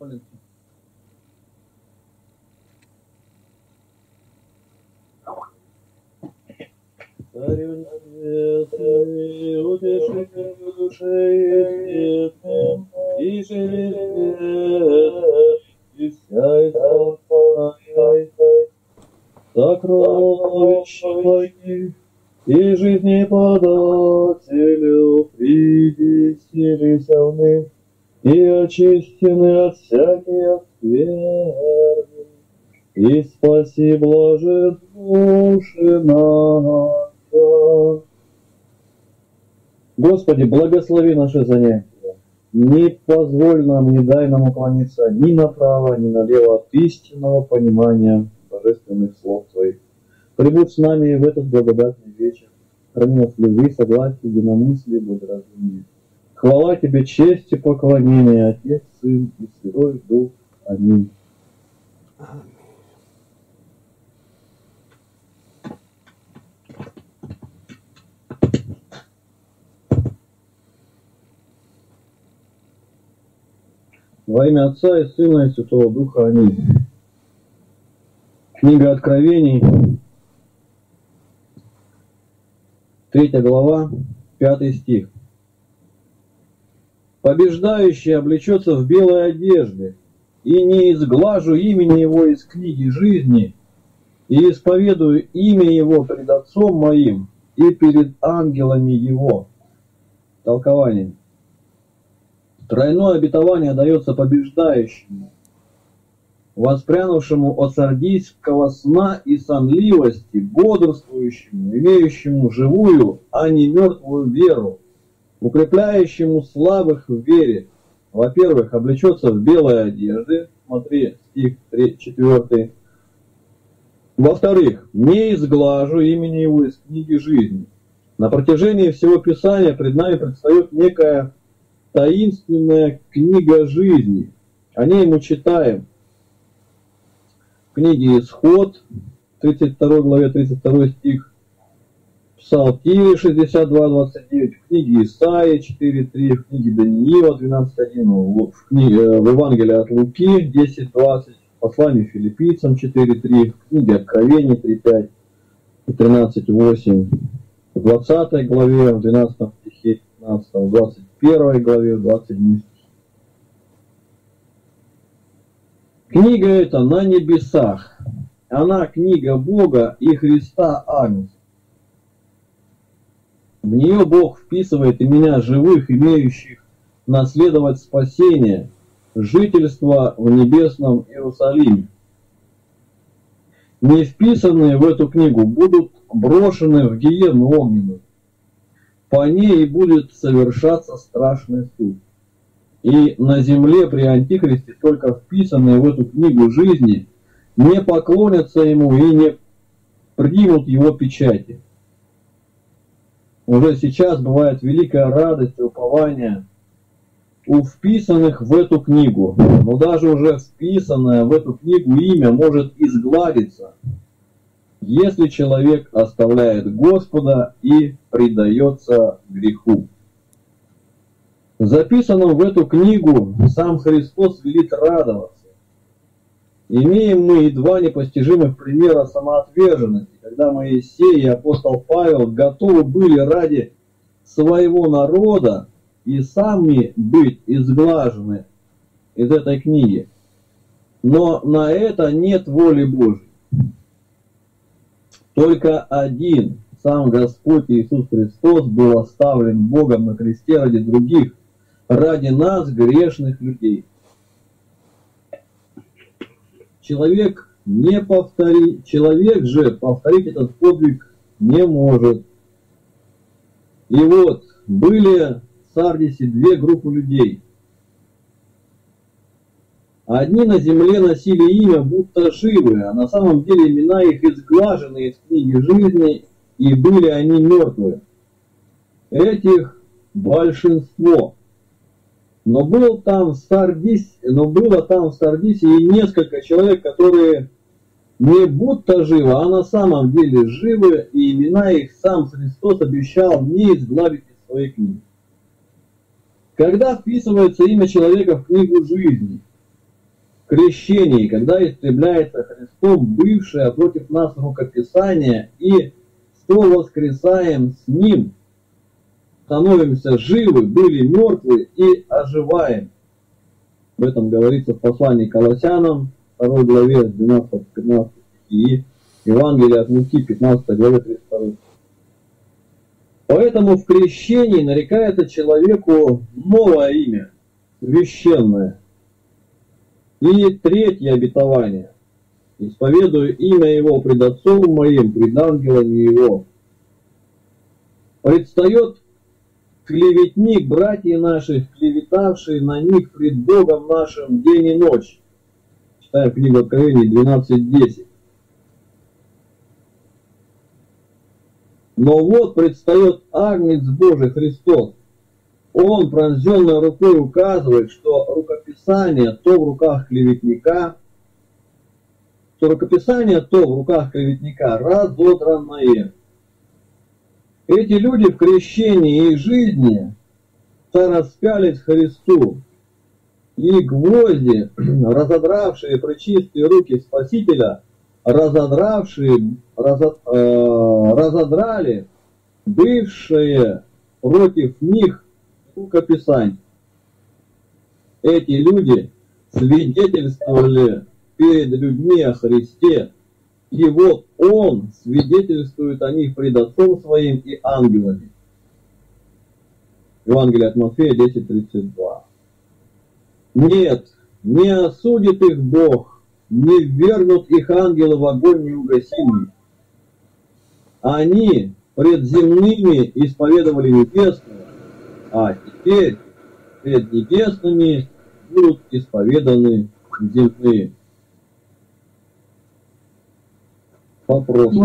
Полинский. Царю небесный, утешитель души смертным, и живи и вся исполняй сокровища и жизни подателю, приди, селися вны, и очистены от всяких скверны, и спаси, блажи души наша. Господи, благослови наше занятие. Не позволь нам, не дай нам уклониться ни направо, ни налево от истинного понимания божественных слов Твоих. Прибудь с нами и в этот благодатный вечер. Храни нас в любви, согласии, единомыслии, благоразумии. Хвала Тебе, честь и поклонение, Отец, Сын и Святой Дух. Аминь. Во имя Отца и Сына и Святого Духа. Аминь. Книга Откровений, 3 глава, 5 стих. «Побеждающий облечется в белой одежды, и не изглажу имени его из книги жизни, и исповедую имя его пред Отцом моим и перед ангелами его». Толкование. Тройное обетование дается побеждающему, воспрянувшему от сардийского сна и сонливости, бодрствующему, имеющему живую, а не мертвую веру, укрепляющему слабых в вере. Во-первых, облечется в белые одежды, смотри, стих 4. Во-вторых, не изглажу имени его из книги жизни. На протяжении всего Писания пред нами предстает некая таинственная книга жизни. О ней мы читаем в книге Исход, 32 главе, 32 стих, Псалтирь 62:29, в книге Исаии 4:3, в книге Даниила 12:1, в Евангелии от Луки 10:20, в послании Филиппийцам 4:3, в книге Откровений 3:5 и 13:8, в 20 главе, в 12 стихе 15, в 21 главе, в 27 стихе. Книга эта на небесах. Она книга Бога и Христа Агнца. В нее Бог вписывает имена живых, имеющих наследовать спасение, жительство в небесном Иерусалиме. Не вписанные в эту книгу будут брошены в гиену огненную. По ней и будет совершаться страшный суд. И на земле при Антихристе только вписанные в эту книгу жизни не поклонятся ему и не примут его печати. Уже сейчас бывает великая радость и упование у вписанных в эту книгу. Но даже уже вписанное в эту книгу имя может изгладиться, если человек оставляет Господа и предается греху. Записанным в эту книгу сам Христос велит радоваться. Имеем мы и два непостижимых примера самоотверженности, когда Моисей и апостол Павел готовы были ради своего народа и сами быть изглажены из этой книги. Но на это нет воли Божьей. Только один, сам Господь Иисус Христос, был оставлен Богом на кресте ради других, ради нас, грешных людей. Человек же повторить этот подвиг не может. И вот, были в Сардисе две группы людей. Одни на земле носили имя, будто живые, а на самом деле имена их изглажены из книги жизни, и были они мертвые. Этих большинство. Но было там в Сардисе и несколько человек, которые не будто живы, а на самом деле живы, и имена их сам Христос обещал не изгладить из своей книги. Когда вписывается имя человека в книгу жизни, в крещении, когда истребляется Христом бывшее против нас рукописание, и совоскресаем с Ним, становимся живы, были мертвы и оживаем. Об этом говорится в послании к Колоссянам, 2 главе, 12-15 и Евангелие от Луки, 15 главе, 32. Поэтому в крещении нарекается человеку новое имя, священное. И третье обетование. Исповедую имя Его пред Отцом моим, пред ангелами Его. Предстает клеветник, братья наших, клеветавшие на них пред Богом нашим день и ночь. Читаем книгу Откровений 12:10. Но вот предстает Агнец Божий Христос. Он пронзенной рукой указывает, что рукописание то в руках клеветника, разодранное. Эти люди в крещении и жизни распялись Христу, и гвозди, разодравшие пречистые руки Спасителя, разодрали бывшие против них рукописание. Эти люди свидетельствовали перед людьми о Христе, и вот Он свидетельствует о них пред Отцом Своим и ангелами. Евангелие от Матфея 10:32. Нет, не осудит их Бог, не ввергнут их ангелы в огонь неугасимый. Они пред земными исповедовали небесные, а теперь пред небесными будут исповеданы земные. Вопрос.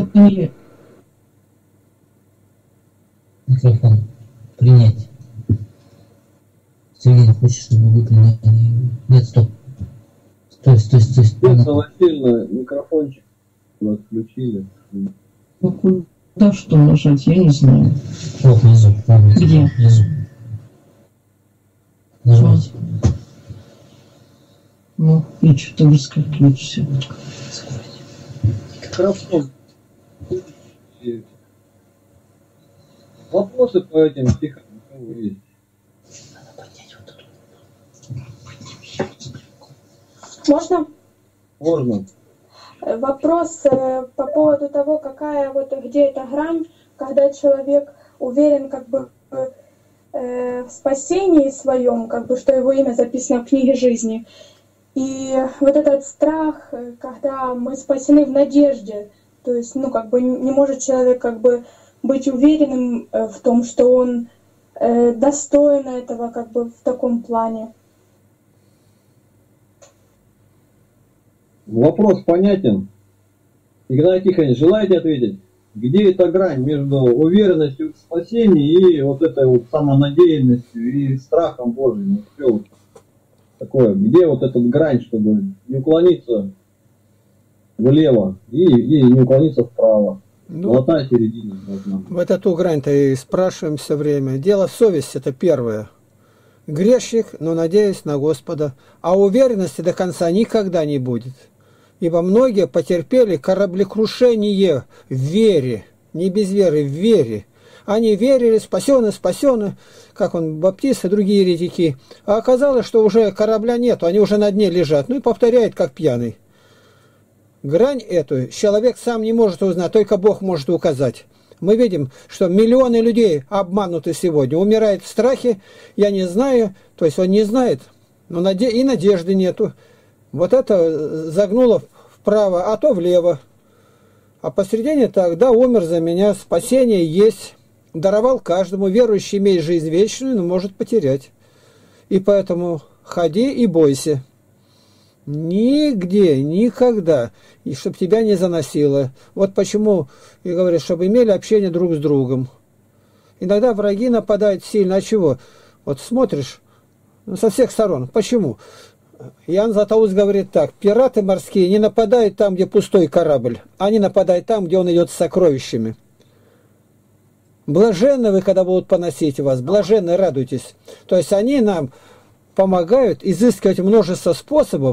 Микрофон. Принять. Сергей, хочешь, чтобы вы приняли? Нет, стоп. Стой. Инна Васильевна, микрофончик отключили. Ну куда что нажать, я не знаю. Вот, внизу. Где? Внизу. Нажмите. Ну, и что-то выскакивает все. Микрофон. Вопросы по этим стихам у кого есть? Можно? Можно. Вопрос по поводу того, какая вот где эта грань, когда человек уверен как бы в спасении своем, как бы что его имя записано в книге жизни. И вот этот страх, когда мы спасены в надежде, то есть, ну, как бы не может человек как бы быть уверенным в том, что он достоин этого, как бы в таком плане. Вопрос понятен. Игнатий Тихонович, желаете ответить? Где эта грань между уверенностью в спасении и вот этой вот самонадеянностью и страхом Божьим? Вот такое, где вот эта грань, чтобы не уклониться влево и не уклониться вправо? Золотая середина должна быть. Вот эту грань-то и спрашиваем все время. Дело совести, это первое. Грешник, но надеюсь на Господа, а уверенности до конца никогда не будет. Ибо многие потерпели кораблекрушение в вере, не без веры, в вере. Они верили, спасены, как он, баптисты, другие еретики. А оказалось, что уже корабля нету, они уже на дне лежат. Ну и повторяет, как пьяный. Грань эту человек сам не может узнать, только Бог может указать. Мы видим, что миллионы людей обмануты сегодня, умирают в страхе, я не знаю, то есть он не знает, но и надежды нету. Вот это загнуло вправо, а то влево. А посередине тогда умер за меня, спасение есть, даровал каждому, верующий имеет жизнь вечную, но может потерять. И поэтому ходи и бойся. Нигде, никогда, и чтобы тебя не заносило. Вот почему, и говорят, чтобы имели общение друг с другом. Иногда враги нападают сильно, а чего? Вот смотришь, со всех сторон. Почему? Иоанн Златоуст говорит так: пираты морские не нападают там, где пустой корабль, они нападают там, где он идет с сокровищами. Блаженны вы, когда будут поносить вас, блаженны, радуйтесь. То есть они нам помогают изыскивать множество способов,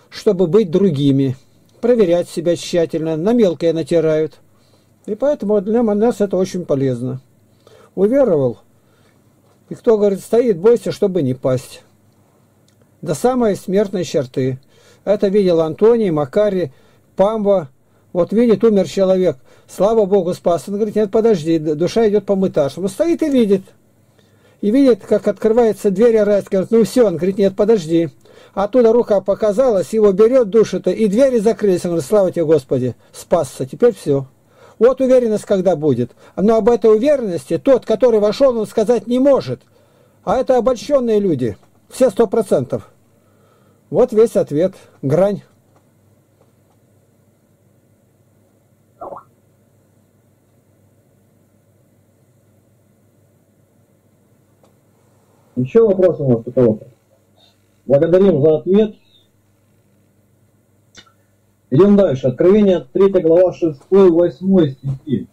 чтобы быть другими, проверять себя тщательно, на мелкое натирают. И поэтому для нас это очень полезно. Уверовал, и кто, говорит, стоит, бойся, чтобы не пасть. До самой смертной черты. Это видел Антоний, Макарий, Памба. Вот видит, умер человек, слава Богу, спас. Он говорит, нет, подожди, душа идет по мытарству. Он стоит и видит. И видит, как открывается дверь райская. Говорит, ну все, он говорит, нет, подожди. Оттуда рука показалась, его берет, душит, и двери закрылись. Он говорит, слава тебе, Господи, спасся, теперь все. Вот уверенность, когда будет. Но об этой уверенности тот, который вошел, он сказать не может. А это обольщенные люди, все 100%. Вот весь ответ, грань. Еще вопрос у нас у кого-то? Благодарим за ответ. Идем дальше. Откровение 3 глава 6-8 стихи.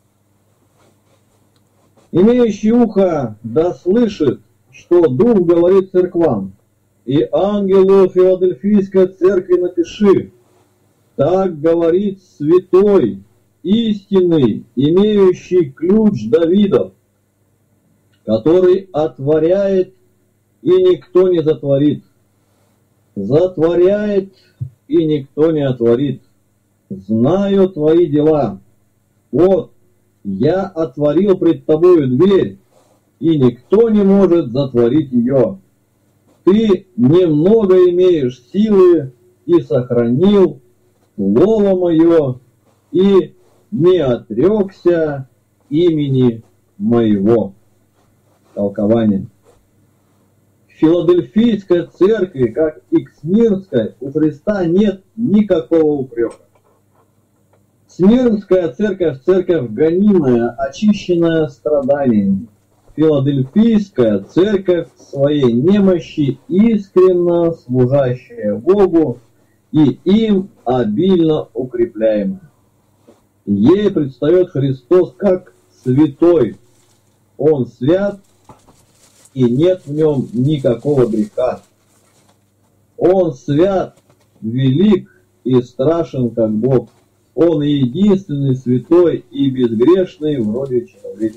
Имеющий ухо да слышит, что Дух говорит церквам, и ангелу Филадельфийской церкви напиши, так говорит святой, истинный, имеющий ключ Давидов, который отворяет, и никто не затворит, затворяет, и никто не отворит. Знаю твои дела. Вот, я отворил пред тобою дверь, и никто не может затворить ее. Ты немного имеешь силы, и сохранил слово мое, и не отрекся имени моего. Толкование. В Филадельфийской церкви, как и к Смирнской, у Христа нет никакого упрека. Смирнская церковь – церковь гонимая, очищенная страданиями. Филадельфийская церковь в своей немощи искренно служащая Богу и им обильно укрепляемая. Ей предстает Христос как святой. Он свят, и нет в нем никакого греха. Он свят, велик и страшен, как Бог. Он единственный святой и безгрешный в роде человеческом.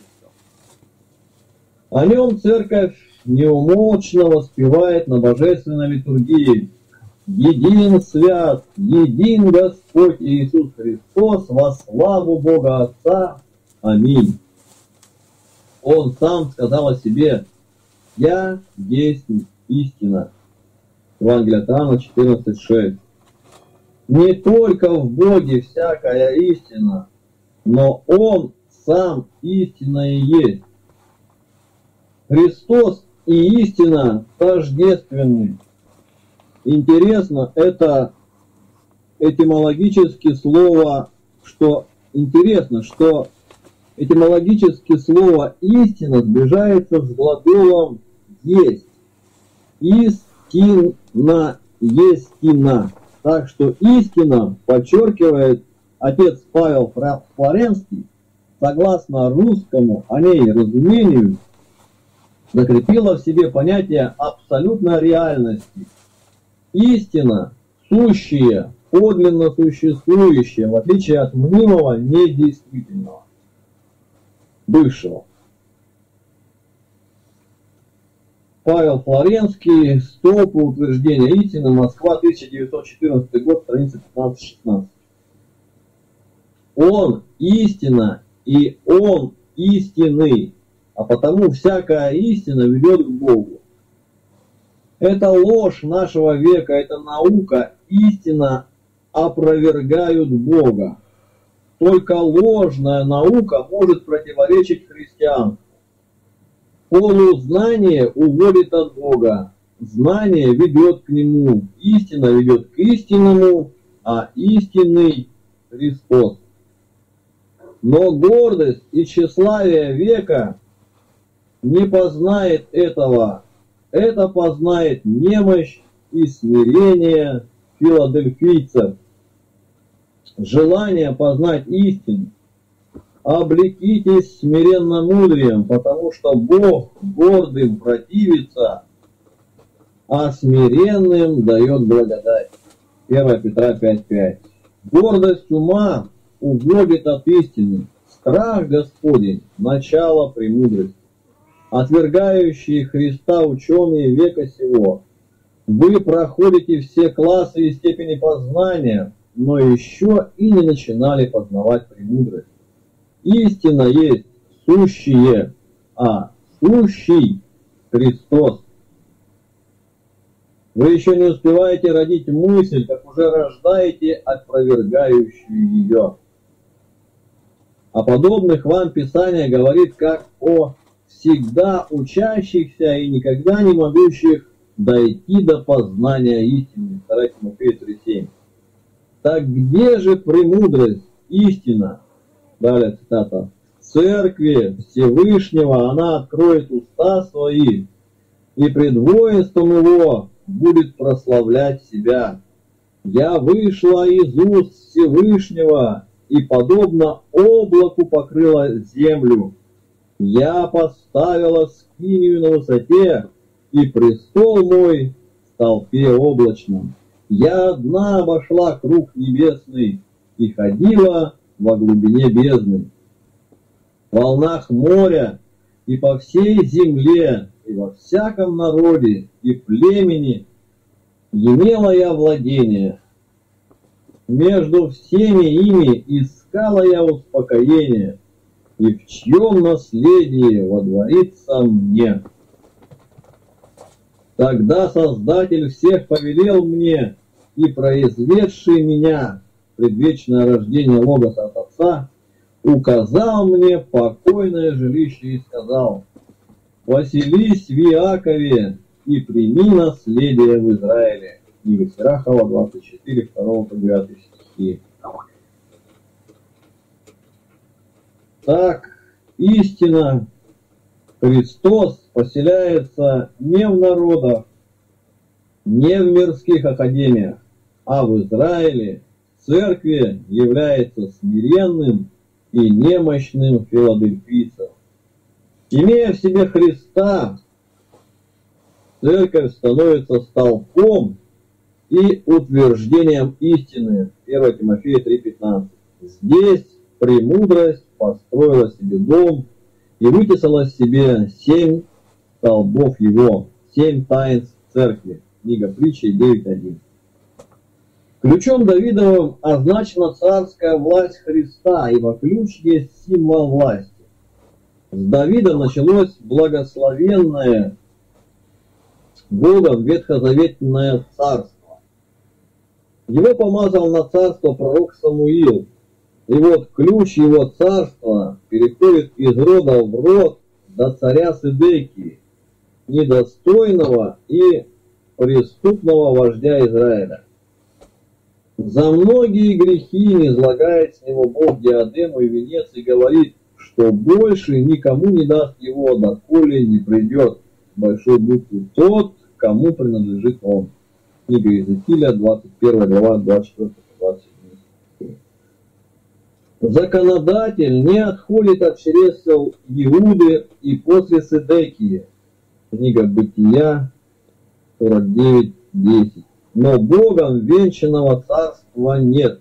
О нем церковь неумолчно воспевает на божественной литургии. Един свят, един Господь Иисус Христос, во славу Бога Отца. Аминь. Он сам сказал о себе: «Я есть истина». Евангелие от Иоанна 14:6. Не только в Боге всякая истина, но Он сам истина и есть. Христос и истина тождественны. Интересно, это этимологически слово, что этимологически слово «истина» сближается с глаголом «есть». Истина, естина. Так что истина, подчеркивает отец Павел Флоренский, согласно русскому о ней разумению, закрепила в себе понятие абсолютной реальности. Истина, сущее, подлинно существующее, в отличие от мнимого, недействительного, бывшего. Павел Флоренский, «Столпы утверждения истины», Москва, 1914 год, страница 15-16. Он истина, и он истинный, а потому всякая истина ведет к Богу. Это ложь нашего века, это наука, истина опровергают Бога. Только ложная наука может противоречить христианству. Полузнание уводит от Бога, знание ведет к Нему, истина ведет к истинному, а истинный Христос. Но гордость и тщеславие века не познает этого. Это познает немощь и смирение филадельфийцев. Желание познать истину. Облекитесь смиренно мудрием, потому что Бог гордым противится, а смиренным дает благодать. 1 Петра 5:5. Гордость ума уводит от истины. Страх Господень – начало премудрости. Отвергающие Христа ученые века сего, вы проходите все классы и степени познания, но еще и не начинали познавать премудрость. Истина есть сущее, а сущий Христос. Вы еще не успеваете родить мысль, как уже рождаете опровергающую ее. О подобных вам Писание говорит как о всегда учащихся и никогда не могущих дойти до познания истины. 2 Тимофею 3:7. Так где же премудрость, истина? Далее цитата. Церкви Всевышнего она откроет уста свои, и пред воинством его будет прославлять себя. Я вышла из уст Всевышнего, и подобно облаку покрыла землю. Я поставила скинию на высоте, и престол мой в толпе облачном. Я одна обошла круг небесный и ходила во глубине бездны. В волнах моря и по всей земле, и во всяком народе и племени имела я владение. Между всеми ими искала я успокоение, и в чьем наследии водворится мне. Тогда Создатель всех повелел мне, и произведший меня, предвечное рождение Логоса от Отца, указал мне покойное жилище и сказал: «Поселись в Иакове и прими наследие в Израиле». Книга Сирахова, 24, 2-9 стихи. Так, истина, Христос поселяется не в народах, не в мирских академиях, а в Израиле, в церкви является смиренным и немощным филадельфийцем. Имея в себе Христа, церковь становится столпом и утверждением истины. 1 Тимофея 3:15. Здесь премудрость построила себе дом и вытесала себе 7 столбов его, 7 таинств церкви. Книга Притчи 9:1. Ключом Давидовым означена царская власть Христа, ибо ключ есть символ власти. С Давида началось благословенное Богом ветхозаветное царство. Его помазал на царство пророк Самуил. И вот ключ его царства переходит из рода в род до царя Седекии, недостойного и преступного вождя Израиля. За многие грехи низлагает с него Бог диадему и венец и говорит, что больше никому не даст его, доколе не придет большой буквы тот, кому принадлежит он. Книга Иезекииля, 21 глава, 24-27. Законодатель не отходит от чресел Иуды и после Седекии. Книга Бытия, 49:10. Но Богом венчанного царства нет.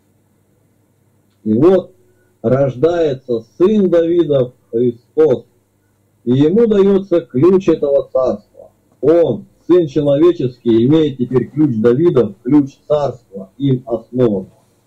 И вот рождается сын Давидов, Христос, и ему дается ключ этого царства. Он, сын человеческий, имеет теперь ключ Давидов, ключ царства, им основан.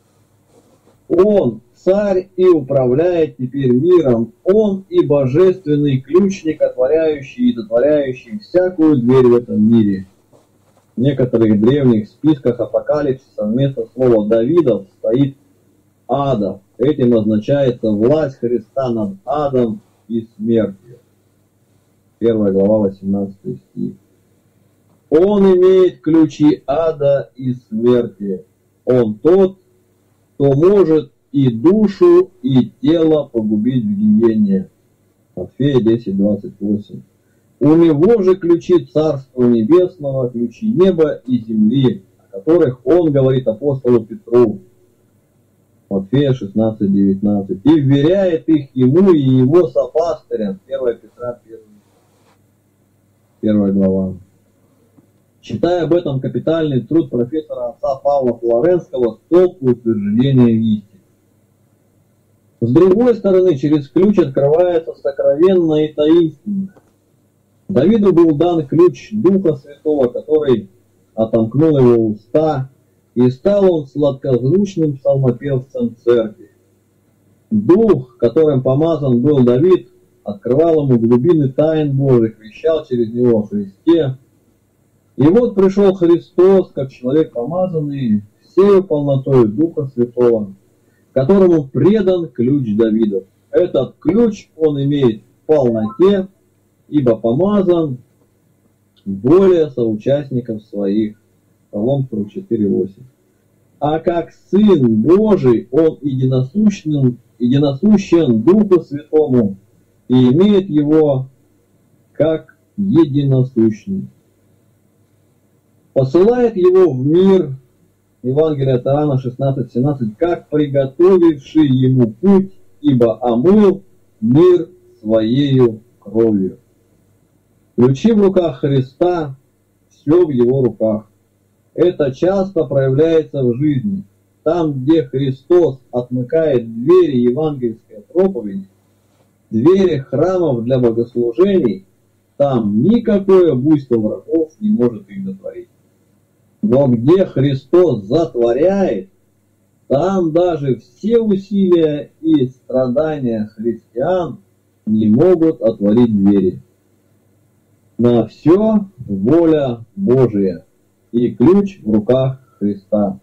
Он царь и управляет теперь миром. Он и божественный ключник, отворяющий и затворяющий всякую дверь в этом мире. В некоторых древних списках апокалипсиса вместо слова Давидов стоит Адов. Этим означается власть Христа над адом и смертью. 1 глава, 18 стих. Он имеет ключи ада и смерти. Он тот, кто может и душу, и тело погубить в гиене. Матфея 10:28. У него же ключи Царства Небесного, ключи неба и земли, о которых он говорит апостолу Петру. Матфея 16:19. И вверяет их ему и его сопастырям. 1 Петра 1 глава. Читая об этом капитальный труд профессора отца Павла Флоренского «Столб утверждения в истине». С другой стороны, через ключ открывается сокровенное и таинственное. Давиду был дан ключ Духа Святого, который отомкнул его уста, и стал он сладкозвучным псалмопевцем церкви. Дух, которым помазан был Давид, открывал ему глубины тайн Божьих, вещал через него о Христе. И вот пришел Христос, как человек помазанный, всею полнотою Духа Святого, которому предан ключ Давидов. Этот ключ он имеет в полноте, ибо помазан более соучастников своих. Псалом 44:8. А как Сын Божий, он единосущен Духу Святому и имеет его как единосущный. Посылает его в мир, Евангелие от Иоанна 16:17, как приготовивший ему путь, ибо омыл мир своею кровью. Ключи в руках Христа, все в его руках. Это часто проявляется в жизни. Там, где Христос отмыкает двери евангельской проповеди, двери храмов для богослужений, там никакое буйство врагов не может их затворить. Но где Христос затворяет, там даже все усилия и страдания христиан не могут отворить двери. На все воля Божия, и ключ в руках Христа.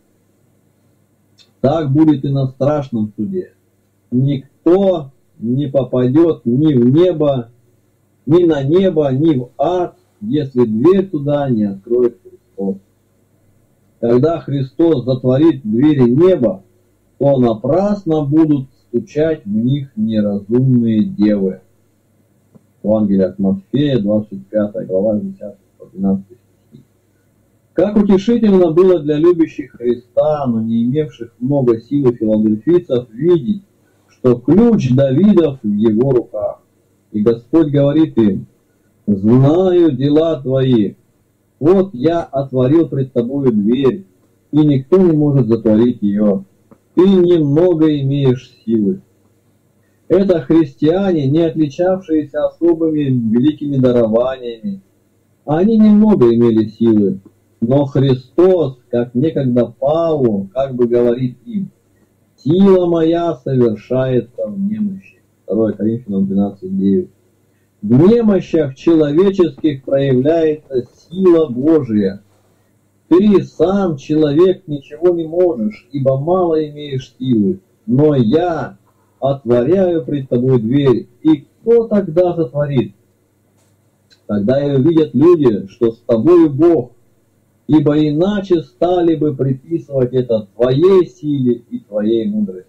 Так будет и на страшном суде. Никто не попадет ни в небо, ни на небо, ни в ад, если дверь туда не откроет Христос. Когда Христос затворит двери неба, то напрасно будут стучать в них неразумные девы. Евангелие от Матфея, 25 глава, 10-12 стихи. Как утешительно было для любящих Христа, но не имевших много силы филадельфийцев, видеть, что ключ Давидов в его руках. И Господь говорит им: «Знаю дела твои, вот я отворил пред тобою дверь, и никто не может затворить ее. Ты немного имеешь силы». Это христиане, не отличавшиеся особыми великими дарованиями. Они немного имели силы, но Христос, как некогда Павлу, как бы говорит им: «Сила моя совершается в немощи». 2 Коринфянам 12:9. В немощах человеческих проявляется сила Божия. Ты сам, человек, ничего не можешь, ибо мало имеешь силы, но я отворяю пред тобой дверь, и кто тогда затворит? Тогда и увидят люди, что с тобою Бог, ибо иначе стали бы приписывать это твоей силе и твоей мудрости.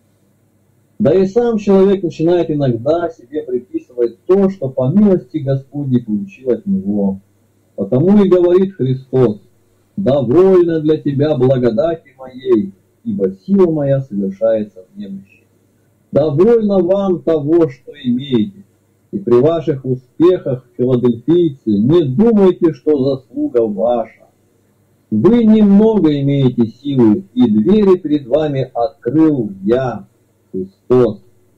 Да и сам человек начинает иногда себе приписывать то, что по милости Господней получил от него. Потому и говорит Христос: «Довольно для тебя благодати моей, ибо сила моя совершается в немощи». Довольно вам того, что имеете. И при ваших успехах, филадельфийцы, не думайте, что заслуга ваша. Вы немного имеете силы, и двери перед вами открыл я, Христос.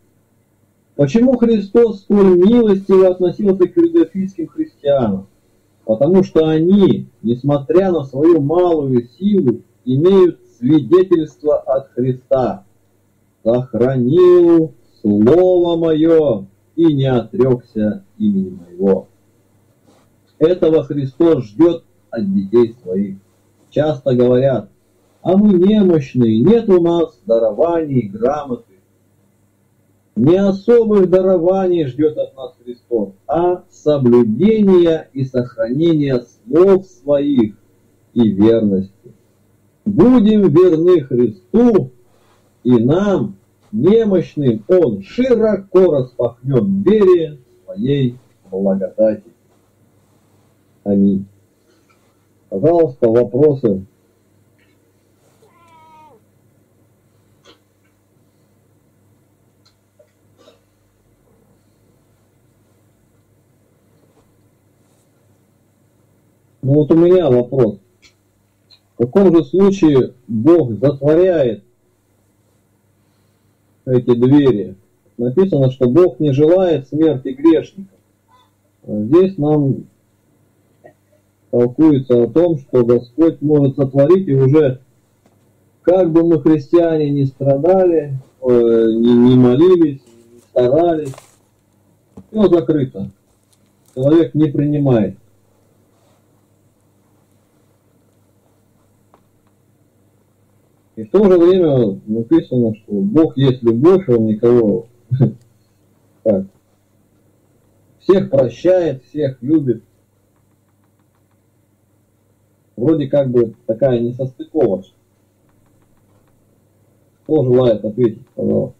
Почему Христос столь милостиво относился к филадельфийским христианам? Потому что они, несмотря на свою малую силу, имеют свидетельство от Христа: «Сохранил слово мое и не отрекся имени моего». Этого Христос ждет от детей своих. Часто говорят: «А мы немощные, нет у нас дарований, грамоты». Не особых дарований ждет от нас Христос, а соблюдения и сохранения слов своих и верности. Будем верны Христу, и нам, немощным, Он широко распахнет двери своей благодати. Аминь. Пожалуйста, вопросы. Ну вот у меня вопрос. В каком же случае Бог затворяет эти двери? Написано, что Бог не желает смерти грешников. А здесь нам толкуется о том, что Господь может сотворить, и уже как бы мы, христиане, не страдали, не молились, не старались, все закрыто. Человек не принимает. И в то же время написано, что Бог есть любовь, Он никого так, всех прощает, всех любит. Вроде как бы такая несостыковочка. Кто желает ответить, пожалуйста?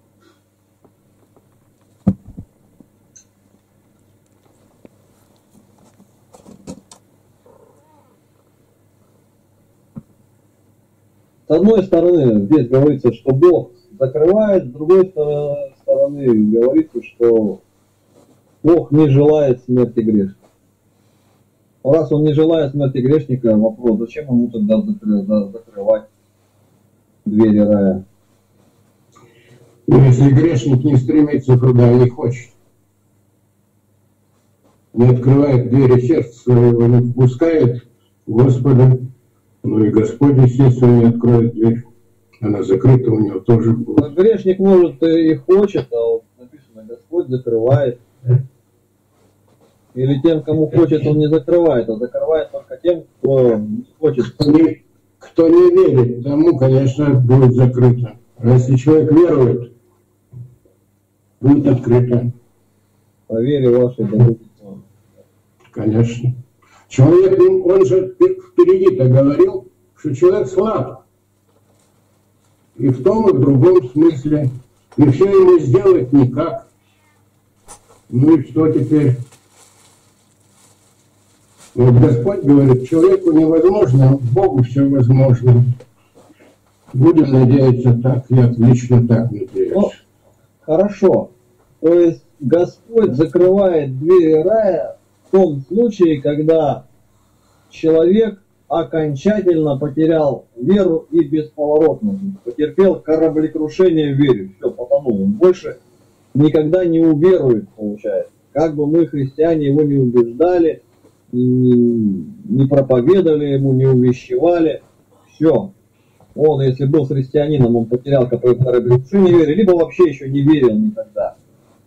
С одной стороны, здесь говорится, что Бог закрывает, с другой стороны, говорится, что Бог не желает смерти грешника. Раз Он не желает смерти грешника, вопрос, зачем Ему тогда закрывать двери рая? Но если грешник не стремится туда и не хочет, не открывает двери сердца своего, не впускает Господа, ну и Господь, естественно, не откроет дверь. Она закрыта у него тоже будет. Грешник, может, и хочет, а вот написано, Господь закрывает. Или тем, кому хочет, Он не закрывает, а закрывает только тем, кто не хочет. Кто не верит, тому, конечно, будет закрыто. А если человек верует, будет открыто. По вере вашей да будет вам. Конечно. Человек, он же впереди-то говорил, что человек слаб. И в том, и в другом смысле. И все ему сделать никак. Ну и что теперь? Вот Господь говорит, человеку невозможно, Богу все возможно. Будем надеяться так, я лично так надеюсь. Ну, хорошо. То есть Господь закрывает двери рая в том случае, когда человек окончательно потерял веру и бесповоротно. Потерпел кораблекрушение в вере. Все, потонул. Он больше никогда не уверует, получается. Как бы мы, христиане, его не убеждали, не проповедовали ему, не увещевали. Все. Он, если был христианином, он потерял кораблекрушение веры, либо вообще еще не верил никогда.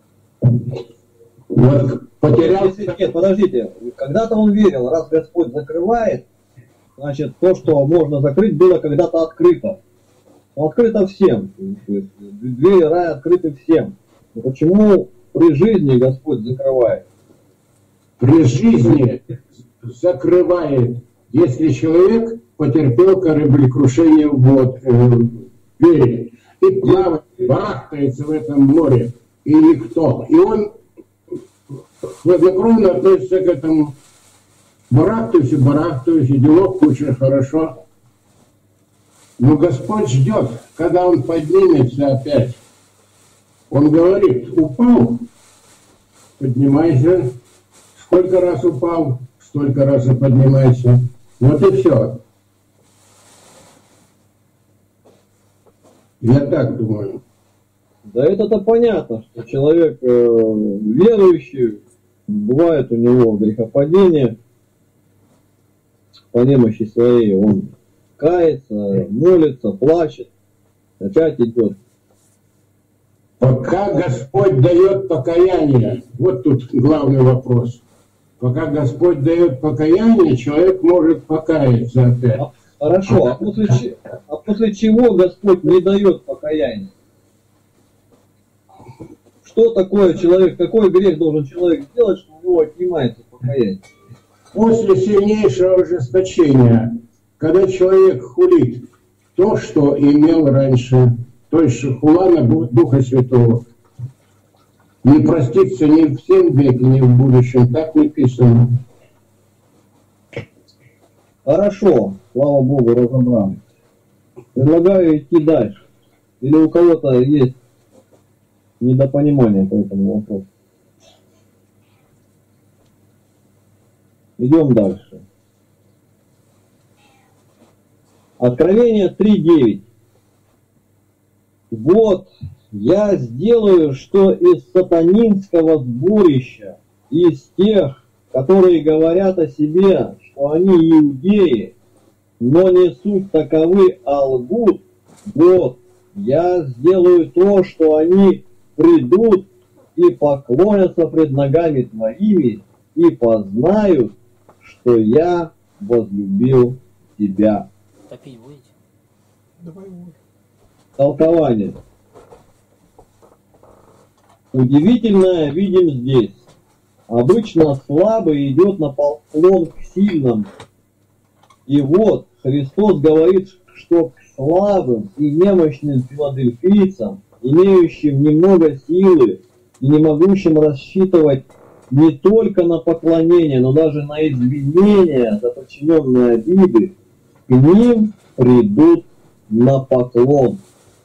Вот потерял... Нет, подождите. Когда-то он верил. Раз Господь закрывает, значит, то, что можно закрыть, было когда-то открыто. Но открыто всем. То есть, двери рая открыты всем. Но почему при жизни Господь закрывает? При жизни закрывает, если человек потерпел кораблекрушение в вере и плавает, барахтается в этом море, и никто. И он хладнокровно относится к этому. Барахтаюсь, и делов куча, хорошо. Но Господь ждет, когда он поднимется опять. Он говорит, упал, поднимайся. Сколько раз упал, столько раз и поднимайся. Вот и все. Я так думаю. Да это-то понятно, что человек верующий, бывает у него грехопадение, по немощи своей он кается, молится, плачет, опять идет. Пока Господь дает покаяние, вот тут главный вопрос. Пока Господь дает покаяние, человек может покаяться опять. Хорошо, а после чего Господь не дает покаяния? Что такое человек, какой грех должен человек сделать, что у него отнимается покаяние? После сильнейшего ожесточения, когда человек хулит то, что имел раньше, то есть хула на Духа Святого, не простится ни в всем веке, ни в будущем, так написано. Хорошо, слава Богу, разобрали. Предлагаю идти дальше. Или у кого-то есть недопонимание по этому вопросу? Идем дальше. Откровение 3:9. Вот я сделаю, что из сатанинского сборища, из тех, которые говорят о себе, что они иудеи, но не суть таковы, а лгут, вот я сделаю то, что они придут и поклонятся пред ногами твоими и познают, что я возлюбил тебя. Топить будете? Давай вот. Толкование. Удивительное видим здесь. Обычно слабый идет на поклон к сильным. И вот Христос говорит, что к слабым и немощным филадельфийцам, имеющим немного силы и не могущим рассчитывать не только на поклонение, но даже на извинения за причиненные обиды, к ним придут на поклон.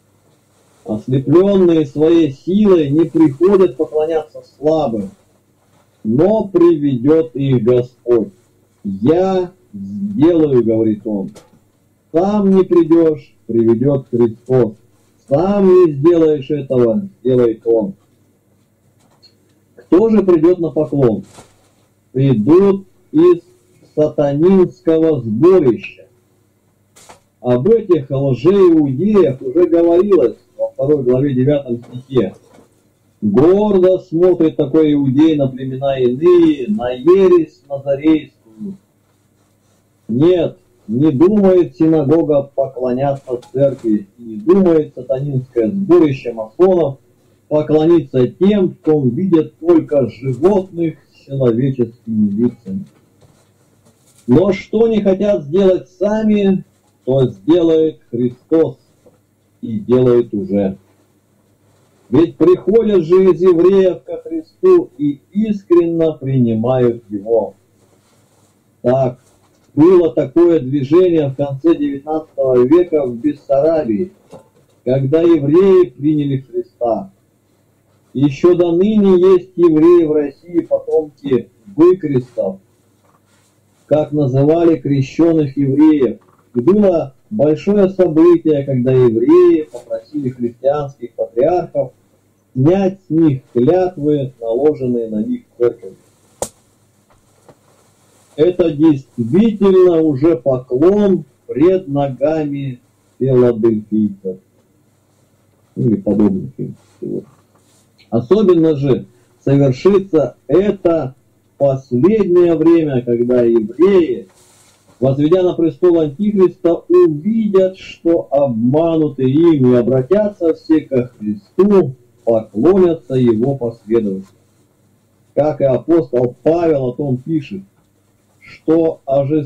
Ослепленные своей силой не приходят поклоняться слабым, но приведет их Господь. Я сделаю, говорит он. Сам не придешь, приведет Христос. Сам не сделаешь этого, сделает он. Кто же придет на поклон? Придут из сатанинского сборища. Об этих лжеиудеях уже говорилось во 2 главе 9 стихе. Гордо смотрит такой иудей на племена иные, на ересь назарейскую. Нет, не думает синагога поклоняться церкви, и не думает сатанинское сборище масонов поклониться тем, в ком видят только животных с человеческими лицами. Но что не хотят сделать сами, то сделает Христос, и делает уже. Ведь приходят же из евреев ко Христу и искренно принимают Его. Так, было такое движение в конце XIX века в Бессарабии, когда евреи приняли Христа. Еще до ныне есть евреи в России, потомки выкрестов, как называли крещенных евреев. И было большое событие, когда евреи попросили христианских патриархов снять с них клятвы, наложенные на них церковью. Это действительно уже поклон пред ногами филадельфийцев или подобных им сегодня. Особенно же совершится это в последнее время, когда евреи, возведя на престол Антихриста, увидят, что обмануты им, и обратятся все ко Христу, поклонятся Его последователям. Как и апостол Павел о том пишет, что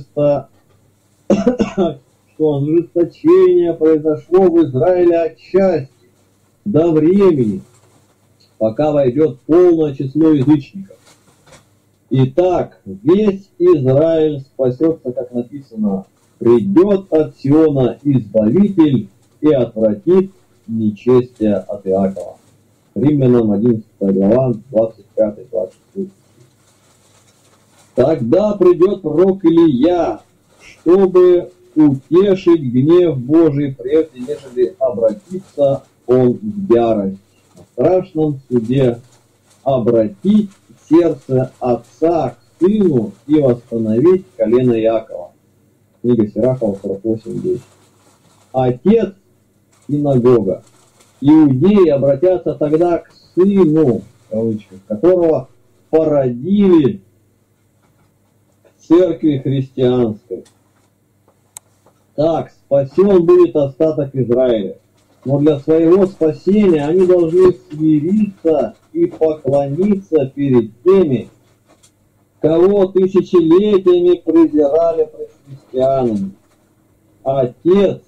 ожесточение произошло в Израиле отчасти до времени, пока войдет полное число язычников. Итак, весь Израиль спасется, как написано, придет от Сиона Избавитель и отвратит нечестие от Иакова. Римлянам 11 глава, 25-26. Тогда придет пророк Илия, чтобы утешить гнев Божий, прежде нежели обратиться он в ярость. В страшном суде обратить сердце отца к сыну и восстановить колено Иакова. Книга Сирахова 48:10. Отец синагога. Иудеи обратятся тогда к сыну, в кавычках, которого породили в церкви христианской. Так, спасен будет остаток Израиля. Но для своего спасения они должны смириться и поклониться перед теми, кого тысячелетиями презирали пред христианами. Отец,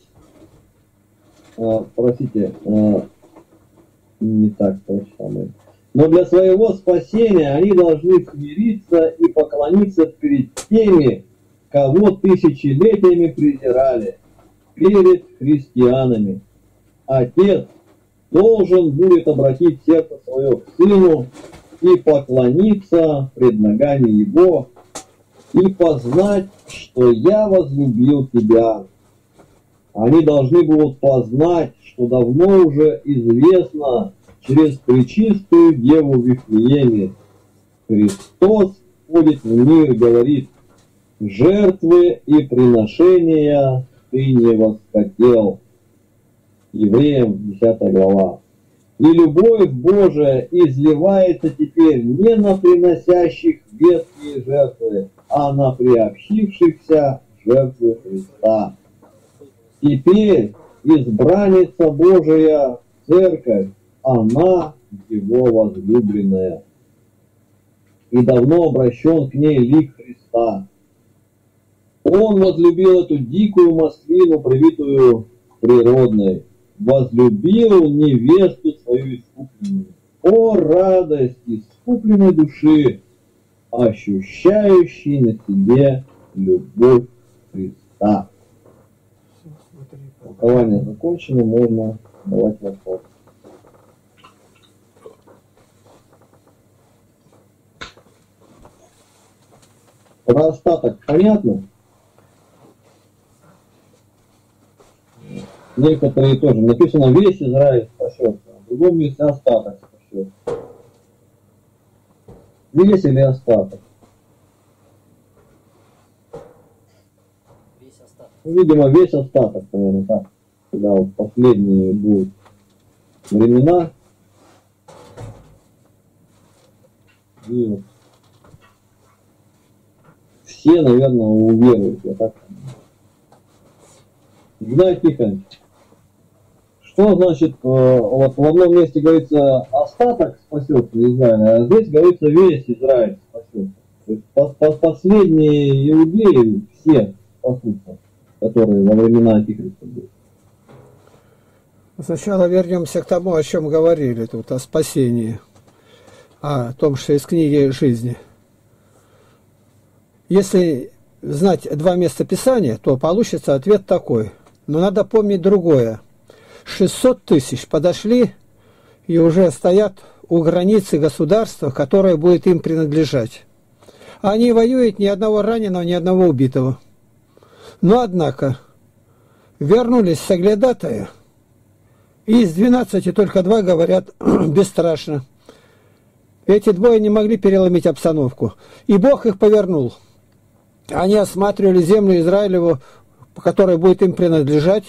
не так прочитано. Но для своего спасения они должны смириться и поклониться перед теми, кого тысячелетиями презирали, перед христианами. Отец должен будет обратить сердце свое к сыну и поклониться пред ногами его и познать, что я возлюбил тебя. Они должны будут познать, что давно уже известно через пречистую Деву в Вифлееме. Христос входит в мир и говорит: жертвы и приношения ты не восхотел. Евреям 10 глава. И любовь Божия изливается теперь не на приносящих ветхие жертвы, а на приобщившихся жертвы Христа. Теперь избранница Божия Церковь, она Его возлюбленная. И давно обращен к ней лик Христа. Он возлюбил эту дикую маслину, привитую природной, возлюбил невесту свою искупленную. О, радость искупленной души, ощущающей на себе любовь Христа. Толкование закончено, можно давать вопрос. Про остаток понятно? Некоторые тоже. Написано: весь Израиль спасется. В другом месте остаток спасется. Весь или остаток? Весь остаток. Видимо, весь остаток, наверное, так. Когда вот последние будут времена. И вот все, наверное, уверуют. Я так понимаю. Игнат Тихонович, что значит, вот в одном месте говорится остаток спасется Израиля, а здесь говорится весь Израиль спасется. То есть последние иудеи все спасутся, которые во времена Антихриста были. Сначала вернемся к тому, о чем говорили тут, о спасении, о том, что из книги жизни. Если знать два места Писания, то получится ответ такой. Но надо помнить другое. 600 тысяч подошли и уже стоят у границы государства, которое будет им принадлежать. Они воюют, ни одного раненого, ни одного убитого. Но, однако, вернулись соглядатые, и из 12 только 2 говорят бесстрашно. Эти двое не могли переломить обстановку. И Бог их повернул. Они осматривали землю Израилеву, которая будет им принадлежать,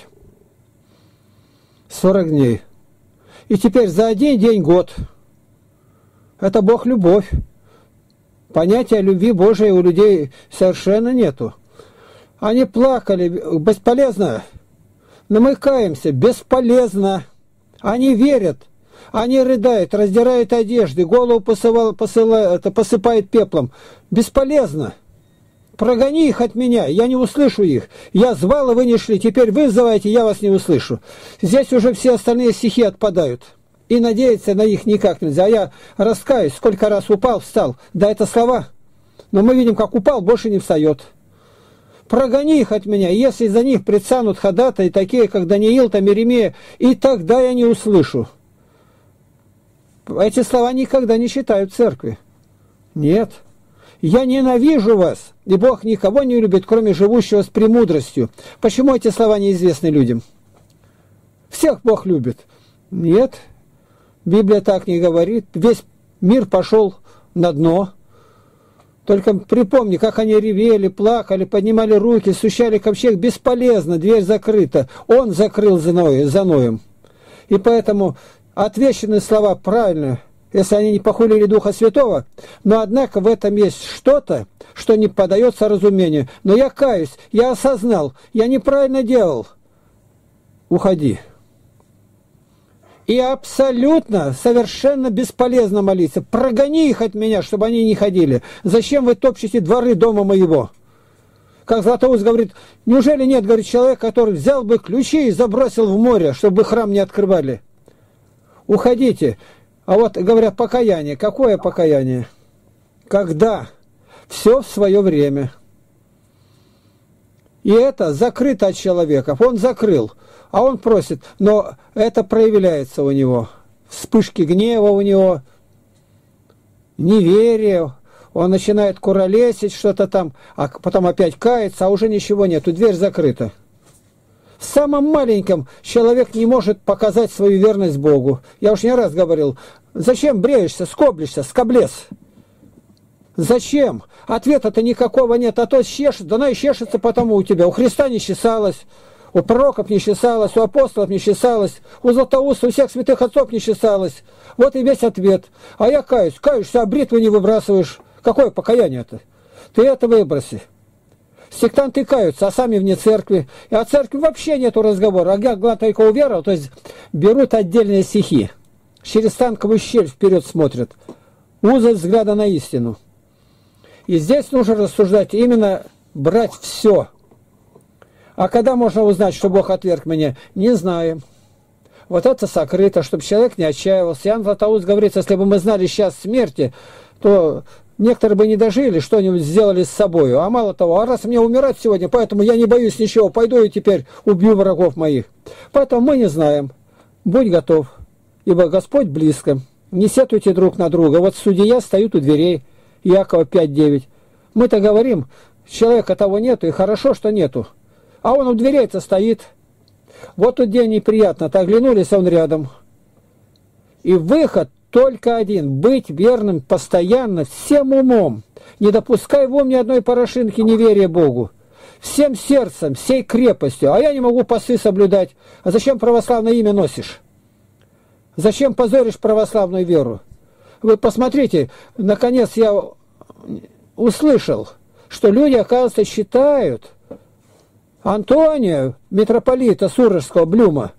40 дней. И теперь за один день год. Это Бог любовь. Понятия любви Божией у людей совершенно нету. Они плакали, бесполезно. Но мы каемся, бесполезно. Они верят, они рыдают, раздирают одежды, голову посыпают пеплом. Бесполезно. Прогони их от меня, я не услышу их. Я звал, и вы не шли, теперь вы взываете, я вас не услышу. Здесь уже все остальные стихи отпадают. И надеяться на них никак нельзя. А я раскаюсь, сколько раз упал, встал. Да, это слова. Но мы видим, как упал, больше не встает. Прогони их от меня, если за них предстанут ходатаи, такие, как Даниил, там, Иеремия, и тогда я не услышу. Эти слова никогда не читают в церкви. Нет. Я ненавижу вас, и Бог никого не любит, кроме живущего с премудростью. Почему эти слова неизвестны людям? Всех Бог любит. Нет, Библия так не говорит. Весь мир пошел на дно. Только припомни, как они ревели, плакали, поднимали руки, сущали ковчег. Бесполезно, дверь закрыта. Он закрыл за Ноем. И поэтому отвеченные слова правильно, если они не похулили Духа Святого, но однако в этом есть что-то, что не поддается разумению. Но я каюсь, я осознал, я неправильно делал. Уходи. И абсолютно, совершенно бесполезно молиться. Прогони их от меня, чтобы они не ходили. Зачем вы топчете дворы дома моего? Как Златоуст говорит, неужели нет, говорит, человек, который взял бы ключи и забросил в море, чтобы храм не открывали? Уходите. А вот, говорят, покаяние. Какое покаяние? Когда? Все в свое время. И это закрыто от человека. Он закрыл. А он просит. Но это проявляется у него. Вспышки гнева у него. Неверие. Он начинает куролесить что-то там. А потом опять кается, а уже ничего нету. Дверь закрыта. В самом маленьком человек не может показать свою верность Богу. Я уж не раз говорил, зачем бреешься, скоблишься, скоблес? Зачем? Ответа-то никакого нет, а то чешется, да она и чешется потому у тебя. У Христа не чесалось, у пророков не чесалось, у апостолов не чесалось, у Златоуста, у всех святых отцов не чесалось. Вот и весь ответ. А я каюсь, каешься, а бритву не выбрасываешь. Какое покаяние-то? Ты это выброси. Сектанты каются, а сами вне церкви. И о церкви вообще нету разговора. А главное только уверовал, то есть берут отдельные стихи. Через танковую щель вперед смотрят. Узость взгляда на истину. И здесь нужно рассуждать, именно брать все. А когда можно узнать, что Бог отверг меня? Не знаем. Вот это сокрыто, чтобы человек не отчаивался. Иоанн Златоуст говорит, если бы мы знали сейчас смерти, то некоторые бы не дожили, что-нибудь сделали с собой. А мало того, а раз мне умирать сегодня, поэтому я не боюсь ничего, пойду и теперь убью врагов моих. Поэтому мы не знаем. Будь готов, ибо Господь близко. Не сетуйте друг на друга. Вот судья стоит у дверей. Иакова 5:9. Мы-то говорим, человека того нету, и хорошо, что нету. А он у дверей-то стоит. Вот тут день неприятно. Так оглянулись, он рядом. И выход только один. Быть верным постоянно, всем умом. Не допускай в ум ни одной порошинки неверия Богу. Всем сердцем, всей крепостью. А я не могу посты соблюдать. А зачем православное имя носишь? Зачем позоришь православную веру? Вы посмотрите, наконец я услышал, что люди, оказывается, считают Антония, митрополита Сурожского, Блюма.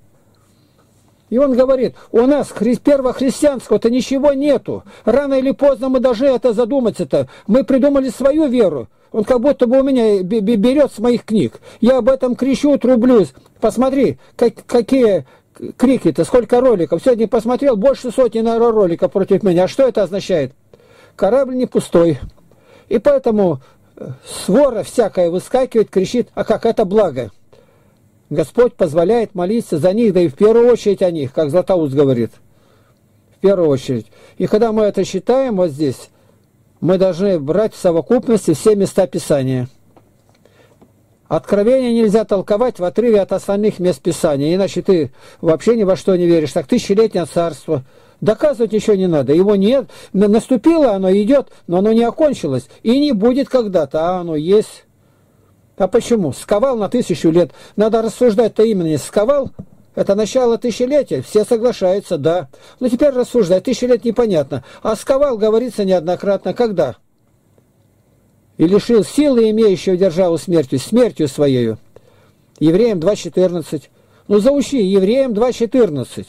И он говорит, у нас первохристианского-то ничего нету. Рано или поздно мы должны это задуматься-то. Мы придумали свою веру. Он как будто бы у меня берет с моих книг. Я об этом кричу, трублюсь. Посмотри, какие крики-то, сколько роликов. Сегодня посмотрел, больше сотни, наверное, роликов против меня. А что это означает? Корабль не пустой. И поэтому свора всякая выскакивает, кричит, а как это благо. Господь позволяет молиться за них, да и в первую очередь о них, как Златоуст говорит. В первую очередь. И когда мы это считаем вот здесь, мы должны брать в совокупности все места Писания. Откровение нельзя толковать в отрыве от остальных мест Писания, иначе ты вообще ни во что не веришь. Так тысячелетнее царство. Доказывать ничего не надо. Его нет. Наступило, оно идет, но оно не окончилось. И не будет когда-то, а оно есть. А почему? Сковал на 1000 лет. Надо рассуждать-то именно не сковал. Это начало тысячелетия. Все соглашаются, да. Но теперь рассуждать. 1000 лет непонятно. А сковал, говорится неоднократно. Когда? И лишил силы, имеющего державу смертью своею. Евреям 2:14. Ну, заучи, Евреям 2:14.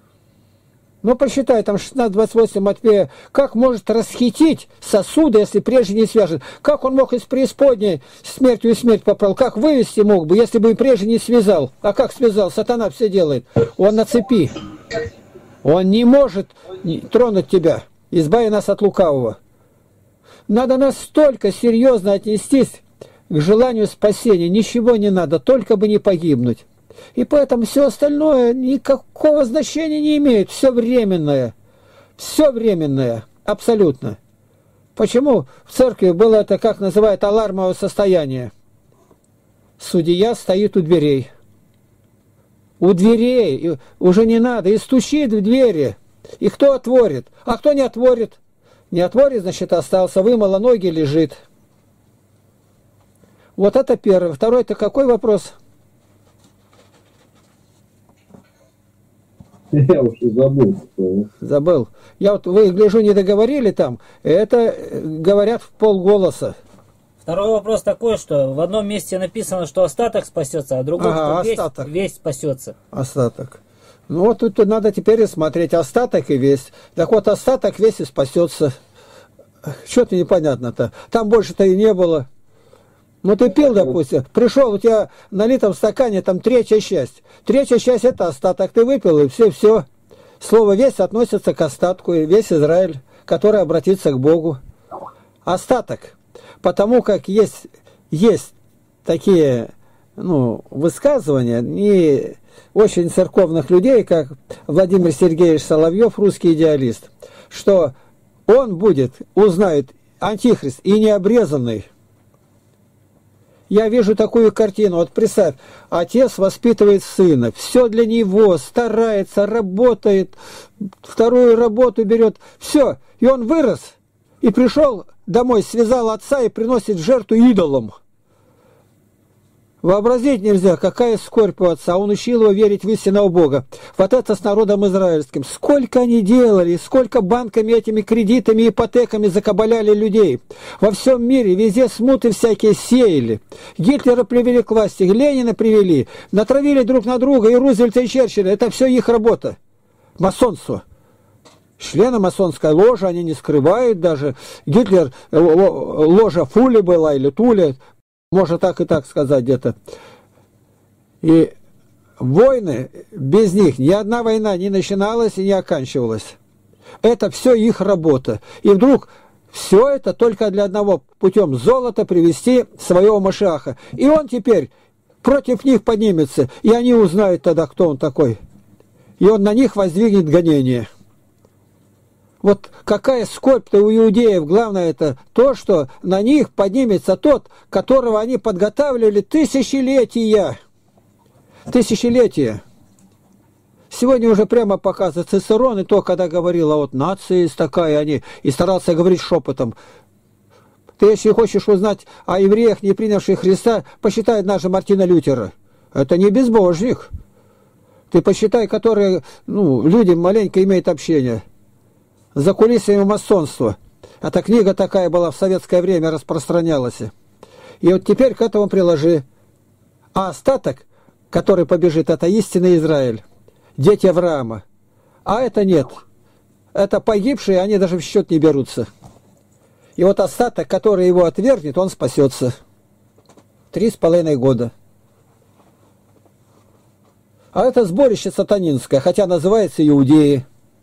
Ну, посчитай, там 16:28 Матфея. Как может расхитить сосуды, если прежде не свяжет? Как он мог из преисподней смертью и смерть попрал? Как вывести мог бы, если бы и прежде не связал? А как связал? Сатана все делает. Он на цепи. Он не может тронуть тебя. Избави нас от лукавого. Надо настолько серьезно отнестись к желанию спасения. Ничего не надо, только бы не погибнуть. И поэтому все остальное никакого значения не имеет. Все временное. Все временное. Абсолютно. Почему в церкви было это, как называют, алармовое состояние? Судья стоит у дверей. У дверей. И уже не надо. И стучит в двери. И кто отворит? А кто не отворит? Не отворит, значит, остался. Вымыло ноги, лежит. Вот это первый. Второй, это какой вопрос? Я уж и забыл. Забыл. Я вот, вы, гляжу, не договорили там. Это говорят в полголоса. Второй вопрос такой, что в одном месте написано, что остаток спасется, а в другом, что весь спасется. Остаток. Ну вот тут надо теперь смотреть остаток и весь. Так вот, остаток весь и спасется. Что-то непонятно-то. Там больше-то и не было. Ну ты пил, допустим, пришел, у тебя в налитом стакане там 3/4 часть. 3/4 часть это остаток, ты выпил, и все. Слово «весь» относится к остатку, и весь Израиль, который обратится к Богу. Остаток. Потому как есть такие высказывания не очень церковных людей, как Владимир Сергеевич Соловьев, русский идеалист, что он узнает антихрист и необрезанный, Я вижу такую картину. Вот представь, отец воспитывает сына, все для него, старается, работает, вторую работу берет, все. И он вырос, и пришел домой, связал отца и приносит в жертву идолам. Вообразить нельзя, какая скорбь у отца. Он учил его верить в истинного Бога. Вот это с народом израильским. Сколько они делали, сколько банками, этими кредитами, ипотеками закабаляли людей. Во всем мире, везде смуты всякие сеяли. Гитлера привели к власти, Ленина привели, натравили друг на друга, и Рузвельта, и Черчилля. Это все их работа. Масонство. Члены масонской ложи, они не скрывают даже. Гитлер, ложа Фули была или Туля, можно так и так сказать где-то. И войны, без них ни одна война не начиналась и не оканчивалась. Это все их работа. И вдруг все это только для одного, путем золота привести своего Машиаха. И он теперь против них поднимется, и они узнают тогда, кто он такой. И он на них воздвигнет гонение. Вот какая скорбь-то у иудеев, главное это то, что на них поднимется тот, которого они подготавливали тысячелетия. Тысячелетия. Сегодня уже прямо показывает Цицерон, и то, когда говорил, а вот нация есть такая, они, и старался говорить шепотом. Ты, если хочешь узнать о евреях, не принявших Христа, посчитай даже Мартина Лютера. Это не безбожник. Ты посчитай, которые, люди маленько имеют общение. За кулисами масонства. Эта книга такая была в советское время, распространялась. И вот теперь к этому приложи. А остаток, который побежит, это истинный Израиль. Дети Авраама. А это нет. Это погибшие, они даже в счет не берутся. И вот остаток, который его отвергнет, он спасется. 3,5 года. А это сборище сатанинское, хотя называется иудеи.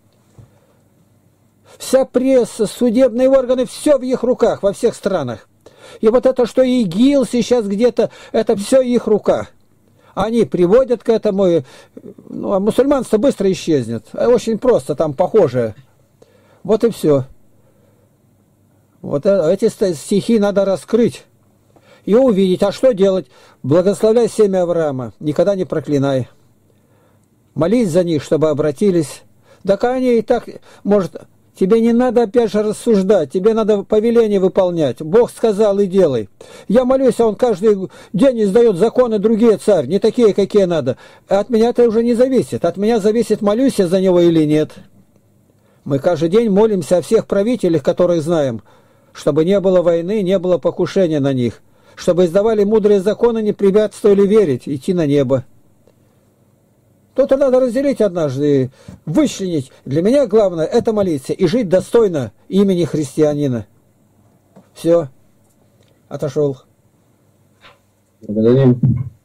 Вся пресса, судебные органы, все в их руках, во всех странах. И вот это, что ИГИЛ сейчас где-то, это все в их руках. Они приводят к этому, а мусульманство быстро исчезнет. Очень просто, там похожее. Вот и все. Вот эти стихи надо раскрыть и увидеть. А что делать? Благословляй семя Авраама, никогда не проклинай. Молись за них, чтобы обратились. Так они и так, может... Тебе не надо опять же рассуждать, тебе надо повеление выполнять. Бог сказал и делай. Я молюсь, а он каждый день издает законы другие, царь, не такие, какие надо. От меня это уже не зависит. От меня зависит, молюсь я за него или нет. Мы каждый день молимся о всех правителях, которых знаем, чтобы не было войны, не было покушения на них, чтобы издавали мудрые законы, не препятствовали верить, идти на небо. То-то надо разделить однажды, вычленить. Для меня главное это молиться и жить достойно имени христианина. Все. Отошел. Благодарим.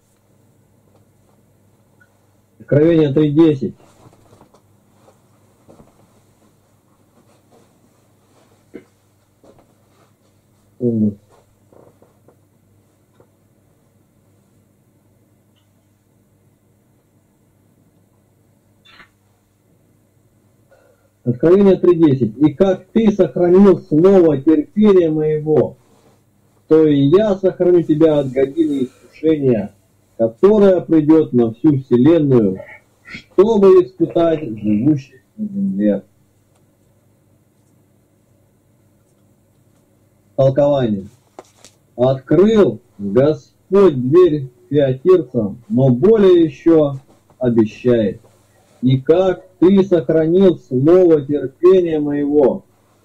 Откровение 3:10. Откровение 3:10. «И как ты сохранил слово терпения моего, то и я сохраню тебя от годины искушения, которое придет на всю вселенную, чтобы испытать живущих на земле». Толкование. «Открыл Господь дверь фиатирцам, но более еще обещает. И как ты сохранил слово терпения моего,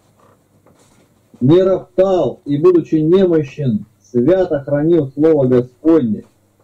не роптал и, будучи немощен, свято хранил слово Господне.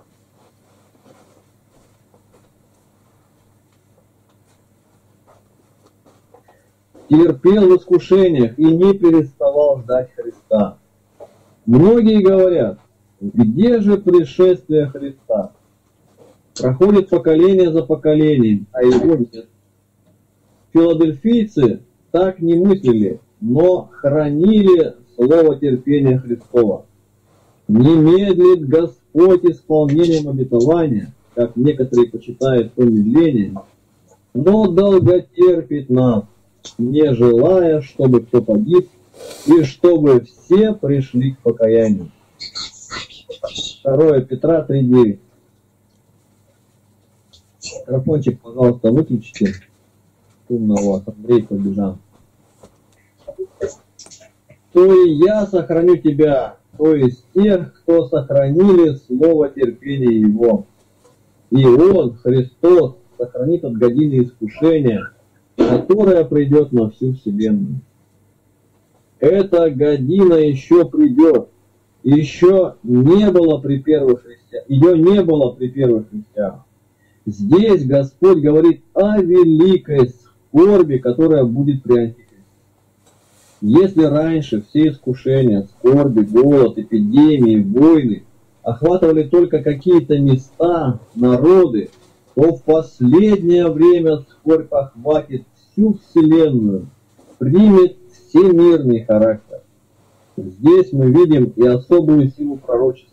Терпел в искушениях и не переставал ждать Христа». Многие говорят, где же пришествие Христа? Проходит поколение за поколением, а его нет. Филадельфийцы так не мыслили, но хранили слово терпения Христова. Не медлит Господь исполнением обетования, как некоторые почитают помедлением, но долготерпит нас, не желая, чтобы кто погиб, и чтобы все пришли к покаянию. 2 Петра 3:9. Микрофончик, пожалуйста, выключите. Умно у вас, Андрей побежал. То и я сохраню тебя, то есть тех, кто сохранили слово терпения его. И он, Христос, сохранит от годины искушения, которое придет на всю вселенную. Эта година еще придет. Еще не было при первых христианах. Ее не было при первых христианах. Здесь Господь говорит о великой скорби, которая будет при Антихристе. Если раньше все искушения, скорби, голод, эпидемии, войны охватывали только какие-то места, народы, то в последнее время скорбь охватит всю Вселенную, примет всемирный характер. Здесь мы видим и особую силу пророчества.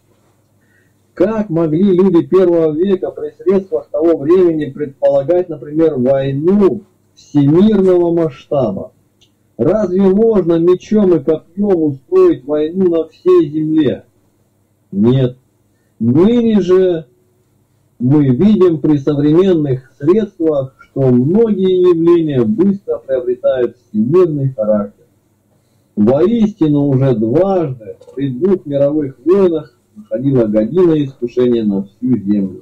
Как могли люди первого века при средствах того времени предполагать, например, войну всемирного масштаба? Разве можно мечом и копьем устроить войну на всей земле? Нет. Ныне же мы видим при современных средствах, что многие явления быстро приобретают всемирный характер. Воистину уже дважды при 2 мировых войнах находила година искушения на всю землю.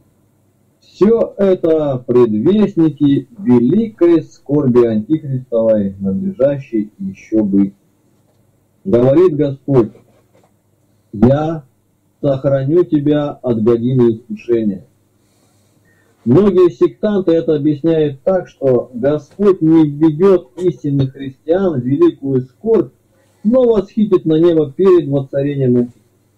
Все это предвестники великой скорби антихристовой, надлежащей еще быть. Говорит Господь: «Я сохраню тебя от годины искушения». Многие сектанты это объясняют так, что Господь не введет истинных христиан в великую скорбь, но восхитит на небо перед воцарением их.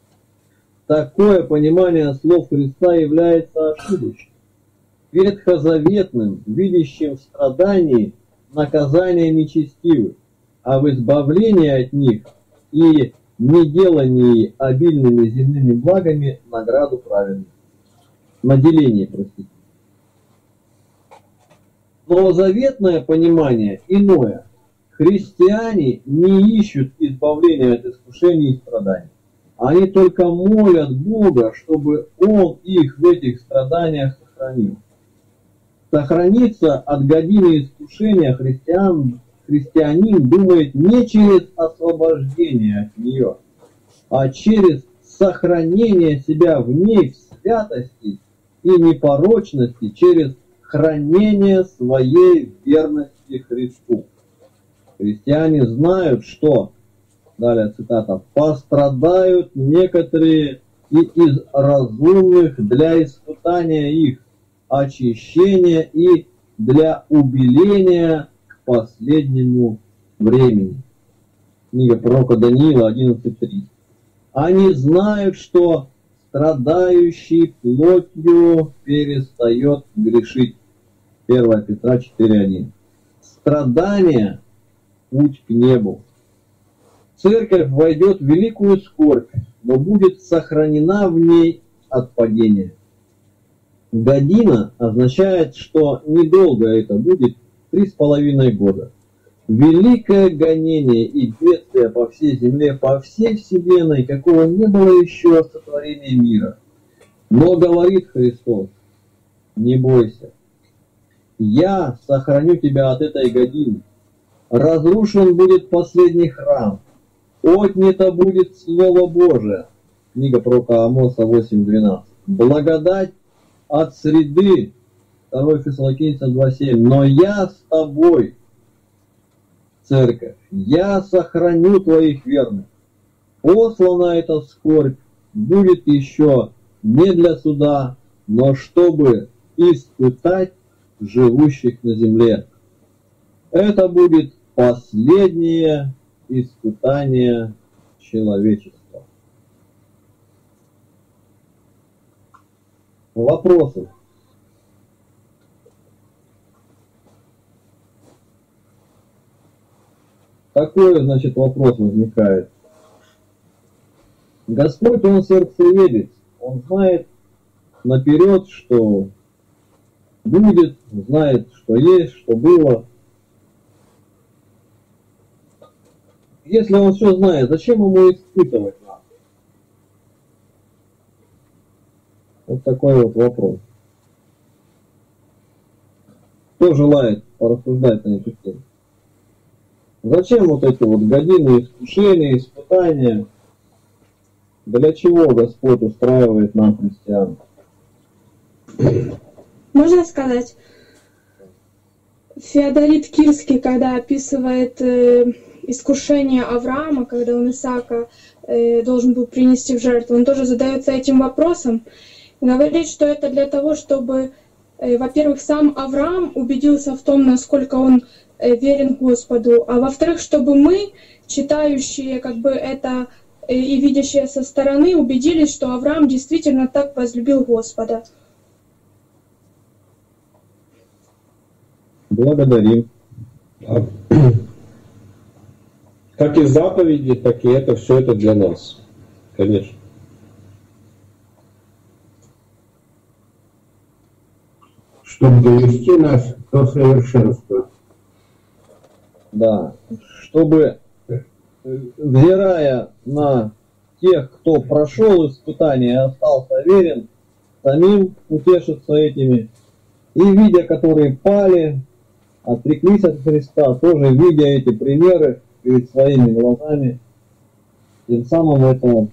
Такое понимание слов Христа является ошибочным, ветхозаветным, видящим в страдании наказание нечестивых, а в избавлении от них и неделании обильными земными благами награду праведных. Наделение, простите. Новозаветное понимание иное. Христиане не ищут избавления от искушений и страданий. Они только молят Бога, чтобы Он их в этих страданиях сохранил. Сохраниться от годины искушения христианин думает не через освобождение от нее, а через сохранение себя в ней в святости и непорочности, через хранение своей верности Христу. Христиане знают, что, далее цитата, пострадают некоторые и из разумных для испытания их, очищения и для убеления к последнему времени. Книга пророка Даниила 11:3. Они знают, что страдающий плотью перестает грешить. 1 Петра 4:1. Страдание – путь к небу. Церковь войдет в великую скорбь, но будет сохранена в ней от падения. Година означает, что недолго это будет, 3,5 года. Великое гонение и бедствие по всей земле, по всей вселенной, какого не было еще от сотворения мира. Но говорит Христос: не бойся, я сохраню тебя от этой годины. Разрушен будет последний храм, отнято будет Слово Божие. Книга пророка Амоса 8:12. Благодать от среды, 2 Фессалоникийцам 2:7. Но я с тобой, церковь, я сохраню твоих верных. Послана эта скорбь будет еще не для суда, но чтобы испытать живущих на земле. Это будет последнее испытание человечества. Вопросы? Такой, значит, вопрос возникает. Господь, Он сердцеведец, Он знает наперед, что будет, знает, что есть, что было. Если Он все знает, зачем Ему испытывать нас? Вот такой вот вопрос. Кто желает порассуждать на эту тему? Зачем вот эти вот годины искушения, испытания? Для чего Господь устраивает нам, христиан? Можно сказать, Феодорит Кирский, когда описывает искушение Авраама, когда он Исаака должен был принести в жертву, он тоже задается этим вопросом. Говорит, что это для того, чтобы, во-первых, сам Авраам убедился в том, насколько он верен Господу, а во-вторых, чтобы мы, читающие как бы это и видящие со стороны, убедились, что Авраам действительно так возлюбил Господа. Благодарим. Как и заповеди, так и это все это для нас. Конечно. Чтобы довести нас до совершенства. Да. Чтобы, взирая на тех, кто прошел испытания и остался верен, самим утешиться этими. И видя, которые пали, отреклись от Христа, тоже видя эти примеры перед своими глазами, тем самым это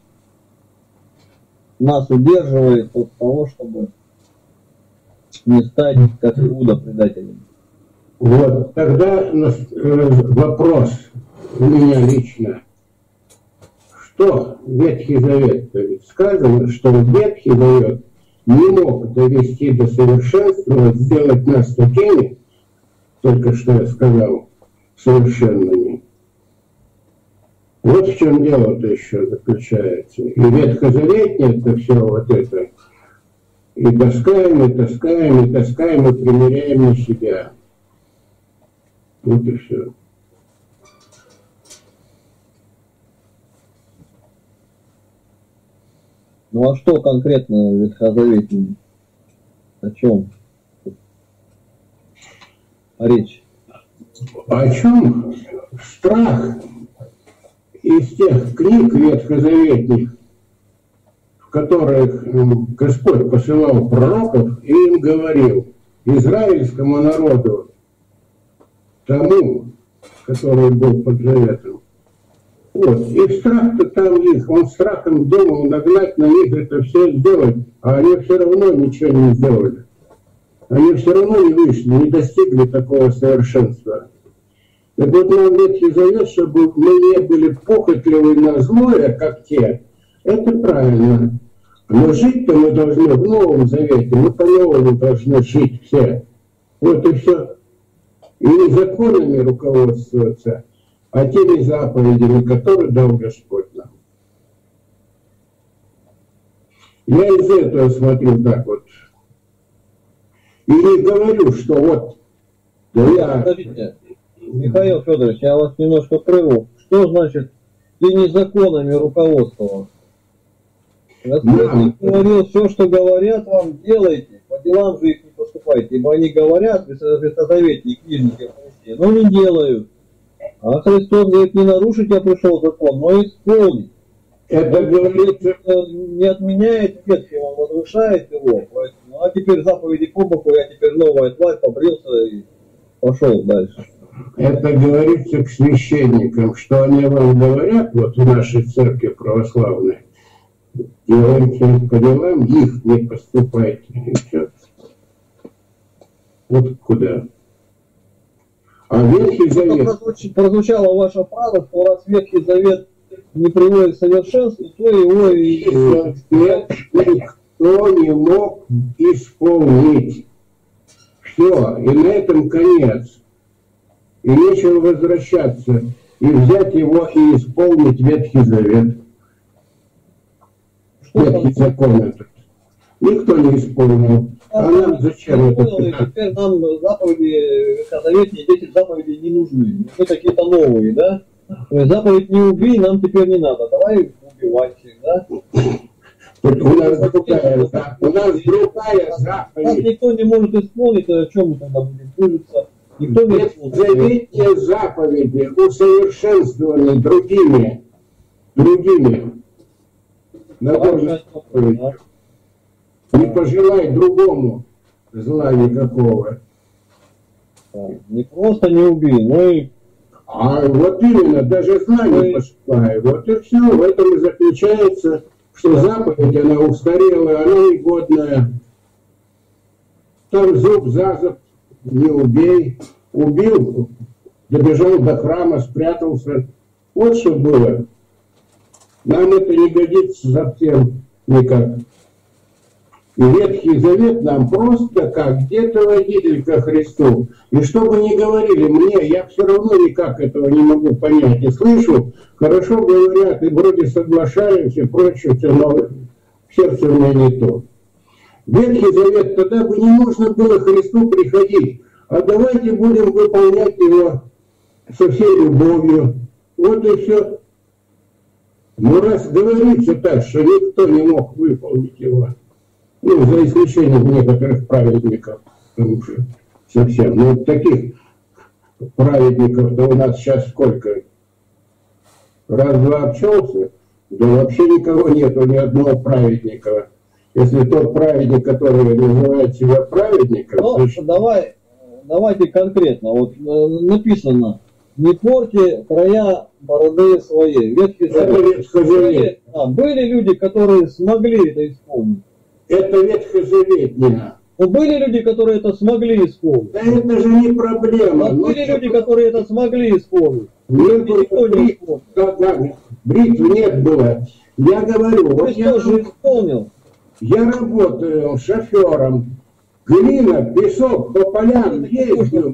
нас удерживает от того, чтобы не стать как Иуда предателем. Вот, тогда вопрос у меня лично. Что Ветхий Завет-то? Ведь сказано, что Ветхий Завет не мог довести до совершенства, сделать нас такими, только что я сказал, совершенными. Вот в чем дело-то еще заключается. И ветхозаветнее это все вот это. И таскаем, и таскаем, и таскаем, и примеряем на себя. Вот и все. Ну а что конкретно ветхозаветнее? О чем речь? О чем? Страх из тех книг ветхозаветных, в которых Господь посылал пророков и им говорил, израильскому народу, тому, который был под заветом. Вот. И страх-то там их, он страхом думал нагнать на них это все сделать, а они все равно ничего не сделали. Они все равно не вышли, не достигли такого совершенства. Так вот нам Ветхий Завет, чтобы мы не были похотливы на злое, как те, это правильно. Но жить-то мы должны в Новом Завете, мы по-новому должны жить все. Вот и все. И не законами руководствоваться, а теми заповедями, которые дал Господь нам. Я из этого смотрю так вот. И не говорю, что вот... Да Подождите, Михаил Федорович, я вас немножко прерву. Что значит, ты не законами руководствовал? Господь говорил, все, что говорят вам, делайте, по делам же их не поступайте, ибо они говорят, ветхозаветные книжники, но не делают. А Христос говорит, не нарушить я пришел закон, но исполнить. Это говорится, не отменяет ветхий, он возвышает его. Поэтому, а теперь заповеди по боку, я теперь новая тварь, побрился и пошел дальше. Это говорится к священникам, что они вам говорят, вот в нашей церкви православной, делайте по делам, их не поступайте. И все. Вот куда. А Ветхий Завет... Прозвучала ваша фраза, что раз Ветхий Завет не приводит к совершенству, то его и... Никто не мог исполнить. Все, и на этом конец. И нечего возвращаться и взять его и исполнить Ветхий Завет. Ветхий закон этот. Никто не исполнил. А нам зачем это? Теперь нам заповеди ветхозаветные, 10 заповедей не нужны. Нужны какие-то новые, да? То есть заповедь не убей, нам теперь не надо. Давай убивать всех, да? У нас другая заповедь. Раз никто не может исполнить, о чем мы тогда будем служиться? Никто не исполнит. Ветхозаветные заповеди усовершенствованы другими. Набор заповедей. Не пожелай другому зла никакого. Не просто не убей, но и... А вот именно, даже зла не пожелай. Вот и все, в этом и заключается, что заповедь, она устарелая, она негодная. Там зуб за зуб, не убей. Убил, добежал до храма, спрятался. Вот что было. Нам это не годится совсем никак. И Ветхий Завет нам просто как где-то водитель ко Христу. И что бы ни говорили мне, я все равно никак этого не могу понять. И слышу, хорошо говорят, и вроде соглашаюсь, и прочее, все, но в сердце у меня не то. Ветхий Завет, тогда бы не нужно было Христу приходить. А давайте будем выполнять его со всей любовью. Вот и все. Ну, раз говорится так, что никто не мог выполнить его, ну, за исключением некоторых праведников, потому что совсем, ну, таких праведников-то у нас сейчас сколько? Раз-два обчелся, да вообще никого нету, ни одного праведника. Если тот праведник, который называет себя праведником... Ну, значит... давайте конкретно. Вот написано, не порти края бороды своей. Ветхий Завет. Были люди, которые смогли это исполнить. Это ветхозаветнее. Но были люди, которые это смогли исполнить. Да это же не проблема. Были люди, которые это смогли исполнить. Никто не исполнил. Бритвы нет было. Я говорю, вот я же исполнил. Я работаю шофером. Глина, песок по полям ездил.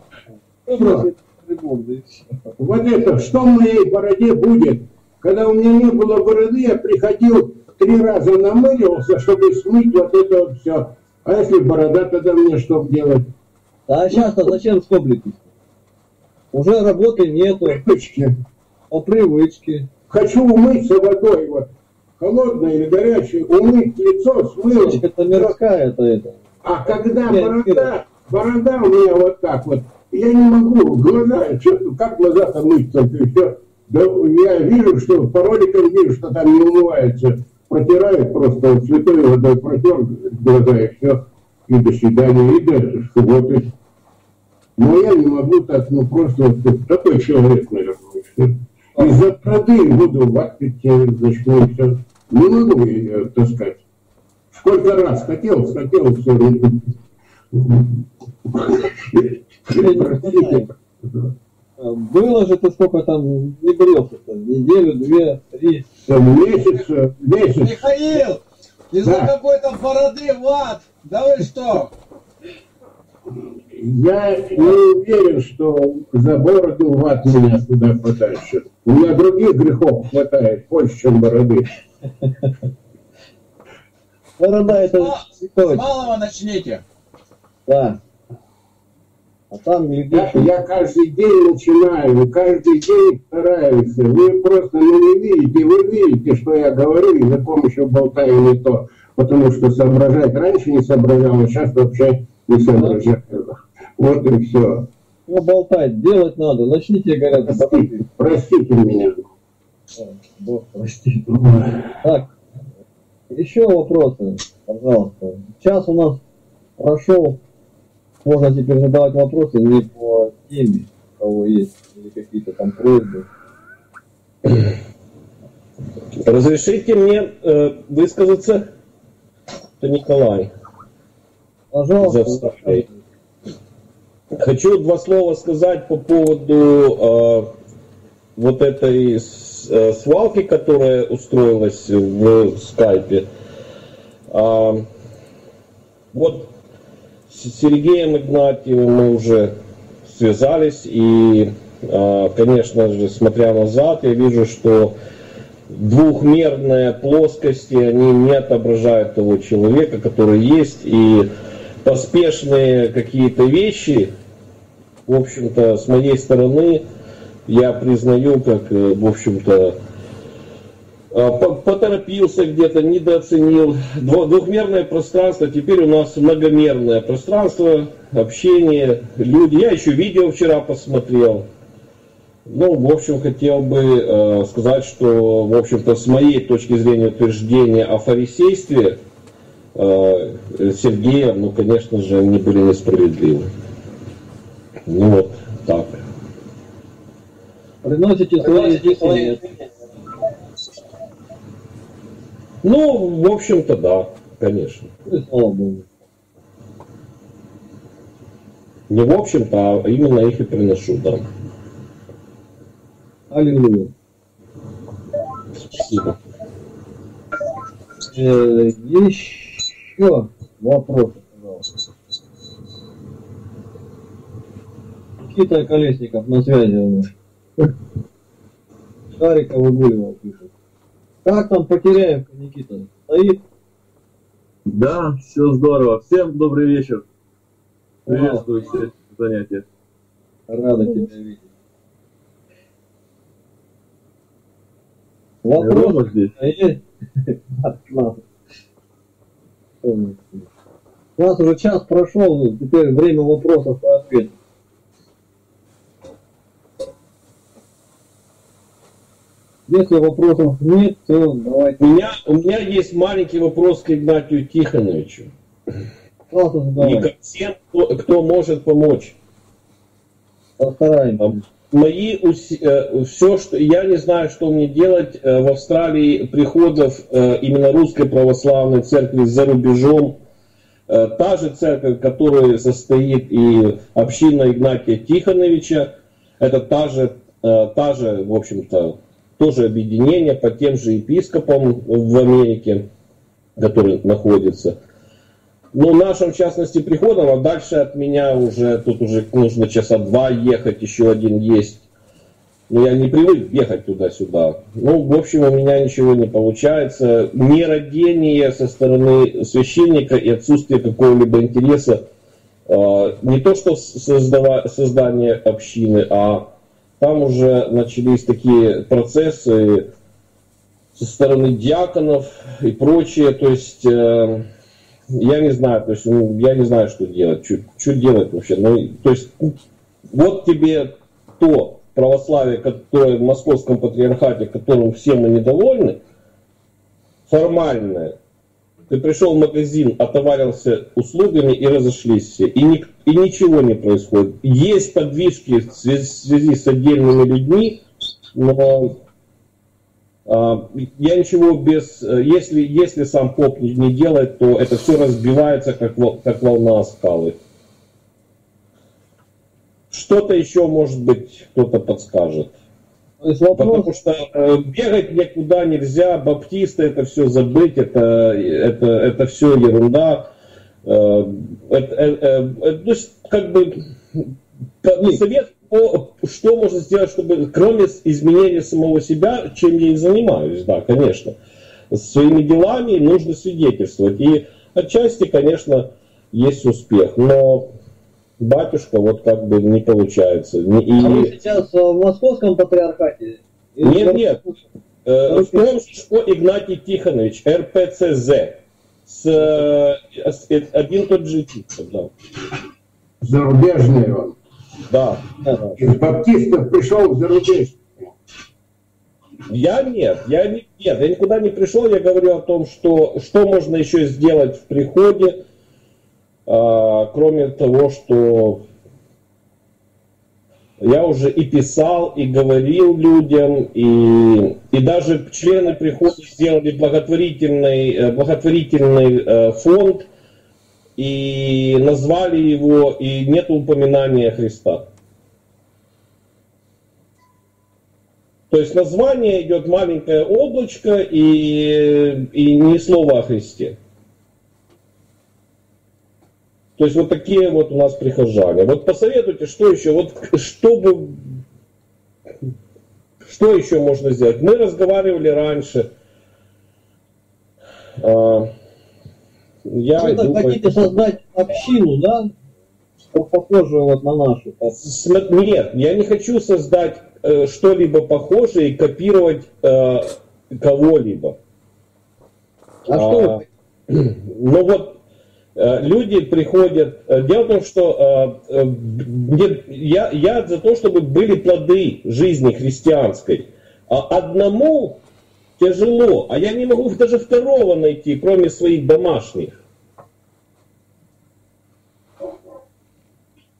Вот это, что в моей бороде будет? Когда у меня не было бороды, я приходил 3 раза намыливался, чтобы смыть вот это вот все. А если борода, тогда мне что делать? А сейчас-то зачем скоблитесь? Уже работы нету. Привычки. По привычке. Хочу умыться водой, вот, холодной или горячей, умыть лицо, смыло. Это мирская это. А когда борода у меня вот так вот, я не могу, глаза, как глаза-то мыть только и все. Да, я вижу, что по роликам вижу, что там не умывается. Протирают просто вот святой водой, протер глаза и все. И до свидания, и до субботы. Но я не могу так, ну просто вот такой человек, наверное. Из-за бороды буду в акте начну все. Не могу ее таскать. Сколько раз хотел, все. Простите. Было же ты сколько там не брился-то? Неделю, 2, 3. Месяц. Михаил, из-за какой-то бороды в ад. Да вы что? Я не уверен, что за бороду в ад меня туда подальше. У меня других грехов хватает больше, чем бороды. Борода это святой. С малого начните. Да. А там я каждый день начинаю, каждый день стараюсь. Вы просто не видите, вы видите, что я говорю, и за помощью болтаю не то. Потому что соображать раньше не соображал, а сейчас вообще не соображаю. Вот и все. Ну, болтать, делать надо. Начните, говорят, простите меня. Бог простит. Так, еще вопросы, пожалуйста. Час у нас прошел. Можно теперь задавать вопросы не по теме, у кого есть, или какие-то там просьбы. Разрешите мне высказаться? Это Николай. Пожалуйста. Хочу 2 слова сказать по поводу вот этой свалки, которая устроилась в скайпе. Вот с Сергеем Игнатьевым мы уже связались, и, конечно же, смотря назад, я вижу, что двухмерные плоскости, они не отображают того человека, который есть, и поспешные какие-то вещи, в общем-то, с моей стороны, я признаю, как, в общем-то, поторопился где-то, недооценил. Двухмерное пространство, теперь у нас многомерное пространство, общение, люди. Я еще видео вчера посмотрел. Ну, в общем, хотел бы сказать, что, в общем-то, с моей точки зрения утверждения о фарисействе, Сергеем, ну, конечно же, они были несправедливы. Ну, вот так. Приносите свои. Ну, в общем-то, да, конечно. И слава Богу. Не в общем-то, а именно их и приношу, да. Аллилуйя. Спасибо. Еще вопросы, пожалуйста. Никита Колесников на связи у нас. Шарика выгуливал, пишет. Как там Потеряевка, Никита? Стоит? Да, все здорово. Всем добрый вечер. Приветствую всех занятия. Рада тебя видеть. Вопрос здесь? Есть? У нас уже час прошел, теперь время вопросов и ответов. Если вопросов нет, то давайте. У меня есть маленький вопрос к Игнатию Тихоновичу. И ко всем, кто может помочь. Постараемся. Все, что я не знаю, что мне делать в Австралии приходов именно Русской Православной Церкви за рубежом. Та же церковь, в которой состоит и община Игнатия Тихоновича, это та же, в общем-то, тоже объединение по тем же епископам в Америке, который находится. Ну, нашим, в частности, приходом, а дальше от меня уже, тут уже нужно часа 2 ехать, еще один есть. Но я не привык ехать туда-сюда. Ну, в общем, у меня ничего не получается. Нерадение со стороны священника и отсутствие какого-либо интереса. Не то, что создание общины, а там уже начались такие процессы со стороны диаконов и прочее. То есть... Я не знаю, то есть, я не знаю, что делать, что делать вообще. Ну, то есть, вот тебе то православие, которое в Московском патриархате, которым все мы недовольны, формальное. Ты пришел в магазин, отоварился услугами и разошлись все. И ничего не происходит. Есть подвижки в связи с отдельными людьми, но... Я ничего без... Если сам поп не делает, то это все разбивается, как волна о скалы. Что-то еще, может быть, кто-то подскажет. Потому что бегать никуда нельзя, баптисты, это все забыть, это все ерунда. То есть, как бы, совет... Что можно сделать, чтобы, кроме изменения самого себя, чем я и занимаюсь, да, конечно, своими делами нужно свидетельствовать. И отчасти, конечно, есть успех, но батюшка вот как бы не получается. А вы сейчас в Московском патриархате? Нет. В том, что Игнатий Тихонович, РПЦЗ, один тот же тип. Да. Зарубежный он. Да. Из баптистов пришел в зарубеж. Я никуда не пришел, я говорю о том, что можно еще сделать в приходе, кроме того, что я уже и писал, и говорил людям, и даже члены прихода сделали благотворительный фонд, и назвали его, и нет упоминания Христа. То есть название идет маленькое облачко и ни слова о Христе. То есть вот такие вот у нас прихожане. Вот посоветуйте, что еще, вот что еще можно сделать? Мы разговаривали раньше. Вы так хотите создать общину, да? Похожую вот на нашу. Нет, я не хочу создать что-либо похожее и копировать кого-либо. Что? Ну вот люди приходят. Дело в том, что я за то, чтобы были плоды жизни христианской. Одному тяжело, а я не могу даже второго найти, кроме своих домашних.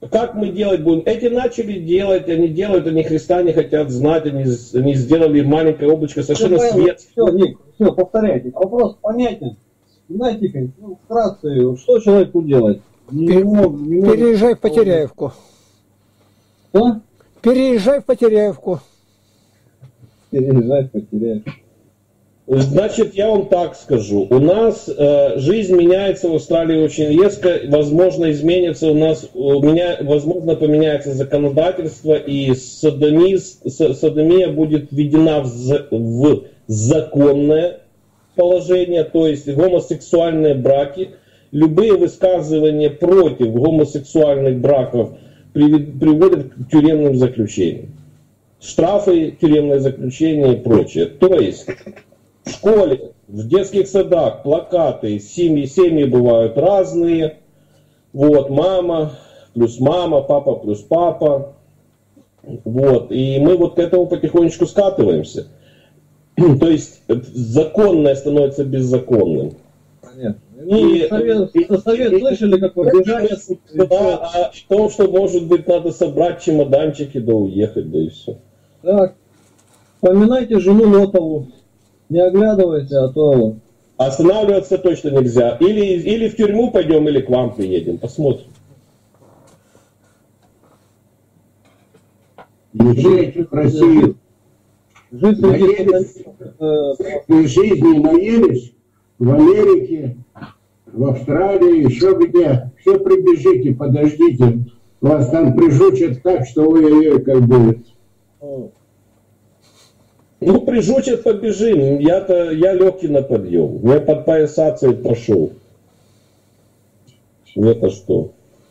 Как мы делать будем? Эти начали делать, они делают, они Христа не хотят знать, они сделали маленькое облачко, совершенно свет. Все, Ник, все, повторяйте. Вопрос понятен. Знаете, ну, вкратце, что человеку делать? Переезжай в Потеряевку. Что? Переезжай в Потеряевку. Переезжай в Потеряевку. Значит, я вам так скажу. У нас жизнь меняется в Австралии очень резко. Возможно, изменится у нас, возможно, поменяется законодательство, и содомия будет введена в законное положение, то есть гомосексуальные браки. Любые высказывания против гомосексуальных браков приводят к тюремным заключениям. Штрафы, тюремное заключение и прочее. То есть в школе, в детских садах плакаты, семьи бывают разные. Вот, мама плюс мама, папа плюс папа. Вот, и мы вот к этому потихонечку скатываемся. То есть законное становится беззаконным. Понятно. И совет слышали, как вы бежали? Да, о том, что, может быть, надо собрать чемоданчики, да уехать, да и все. Так, вспоминайте жену Лотову. Не оглядывайте, а то... Останавливаться точно нельзя. Или в тюрьму пойдем, или к вам приедем. Посмотрим. Езжайте в Россию. Жить жизни наелись в Америке, в Австралии, еще где. Все прибежите, подождите. Вас там прижучат так, что вы как бы... Ну, прижучат, побежим. Я легкий на подъем. Я под поясацией пошел. Это что?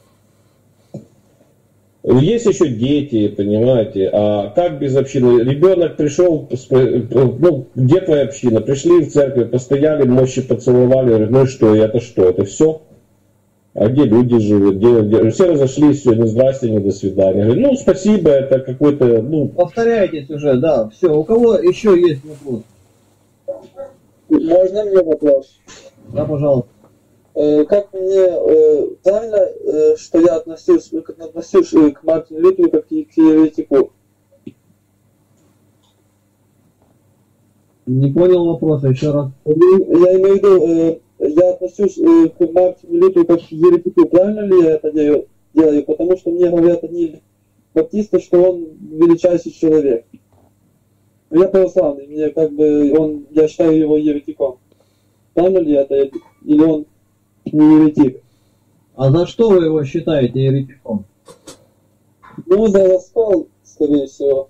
Есть еще дети, понимаете, а как без общины? Ребенок пришел, ну, где твоя община? Пришли в церковь, постояли, мощи поцеловали, говорят, ну и что, это что, это все? А где люди живут? Где? Все разошлись, все, ни здрасте, ни до свидания. Говорят, ну, спасибо, это какой-то, ну... Повторяйтесь уже, да, все. У кого еще есть вопрос? Можно мне вопрос? Да, пожалуйста. Как мне правильно, что я отношусь к Мартину Лютеру как к еретику? Не понял вопроса, еще раз. Я имею в виду, я отношусь к Мартину Лютеру как к еретику. Правильно ли я это делаю? Потому что мне говорят одни баптисты, что он величайший человек. Я православный, мне как бы я считаю его еретиком. Правильно ли это? Или он не еретик? А за что вы его считаете еретиком? Ну, за раскол, скорее всего.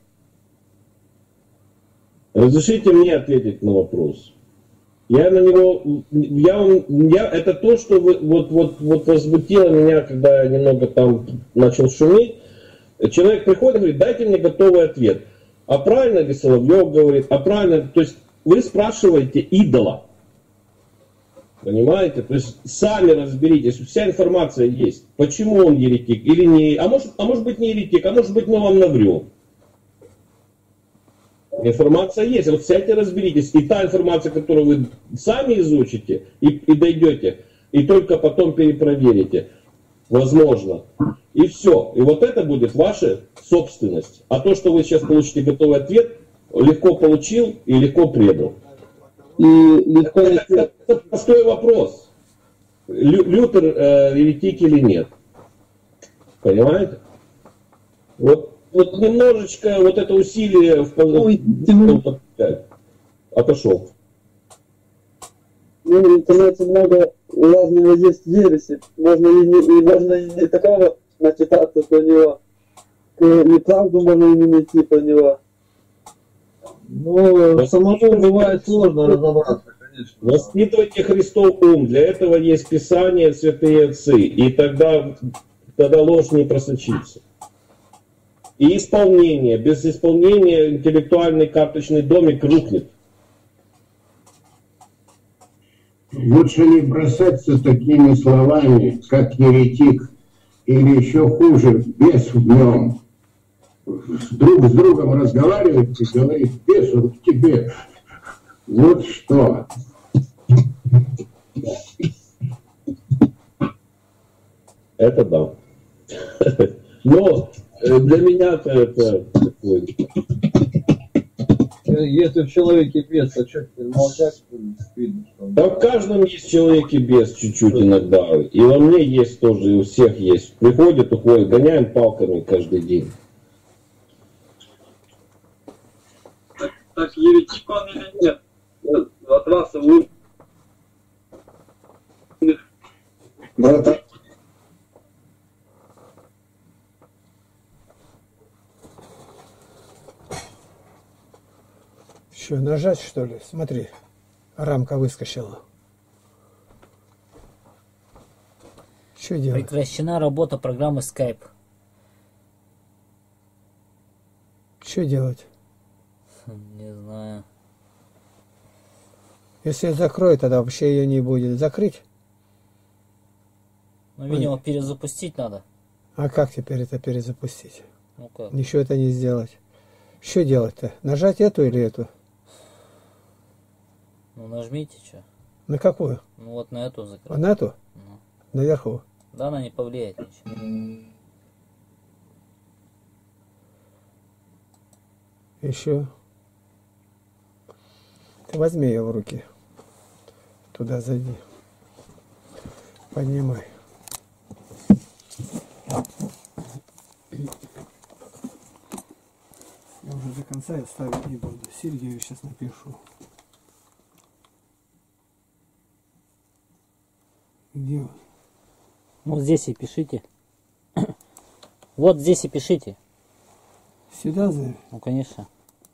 Разрешите мне ответить на вопрос. Я на него, это то, что вот возмутило меня, когда я немного там начал шуметь. Человек приходит и говорит, дайте мне готовый ответ. А правильно ли Соловьев говорит, а правильно, то есть вы спрашиваете идола. Понимаете? То есть сами разберитесь, вся информация есть. Почему он еретик или не... А может быть не еретик, а может быть мы вам наврем. Информация есть. Вот сядьте, разберитесь. И та информация, которую вы сами изучите и дойдете, и только потом перепроверите. Возможно. И все. И вот это будет ваша собственность. А то, что вы сейчас получите готовый ответ, легко получил и легко предал. И легко... Это простой вопрос. Лютер еретик или нет? Понимаете? Вот немножечко вот это усилие отошел. Ну, в интернете много разного есть ереси. Можно и не такого начитаться про него. Неправду можно и не найти про него. Ну, самому бывает сложно разобраться, конечно. Воспитывайте Христов ум. Для этого есть Писание, святые отцы. И тогда ложь не просочится. И исполнение. Без исполнения интеллектуальный карточный домик рухнет. Лучше не бросаться такими словами, как еретик, или еще хуже, бес в нем. Друг с другом разговаривает и говорит, бес он в тебе. Вот что. Это да. Но для меня-то это такое. Если в человеке бес, то что теперь молчать? Видно, что... Да в каждом есть в человеке бес чуть-чуть иногда. И во мне есть тоже, и у всех есть. Приходит, уходит, гоняем палками каждый день. Так еретик он или нет? От вас лучше. Брата. Что, нажать что ли? Смотри, рамка выскочила. Что делать? Прекращена работа программы Skype. Что делать? Не знаю. Если я закрою, тогда вообще ее не будет. Закрыть? Ну, видимо, перезапустить надо. А как теперь это перезапустить? Ну как? Ничего это не сделать. Что делать-то? Нажать эту или эту? Ну нажмите, что. На какую? Ну вот на эту закрыть. А на эту? Ну. Наверху. Да, она не повлияет ничего. Еще. Ты возьми ее в руки. Туда зайди. Поднимай. Я уже до конца ставить не буду. Сергею сейчас напишу. Где он? Вот здесь и пишите. Вот здесь и пишите. Сюда зайди? Ну, конечно.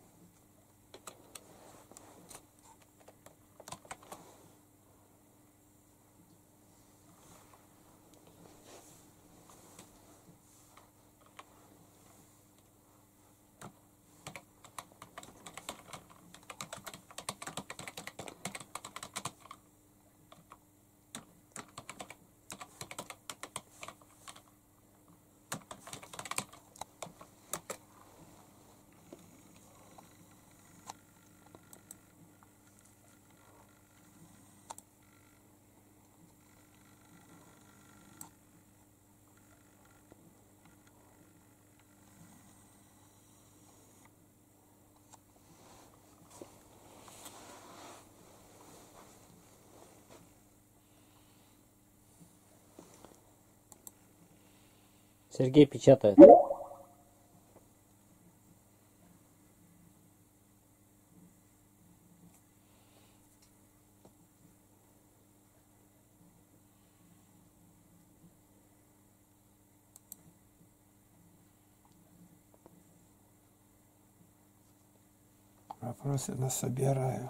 Сергей печатает. Вопросы насобираю.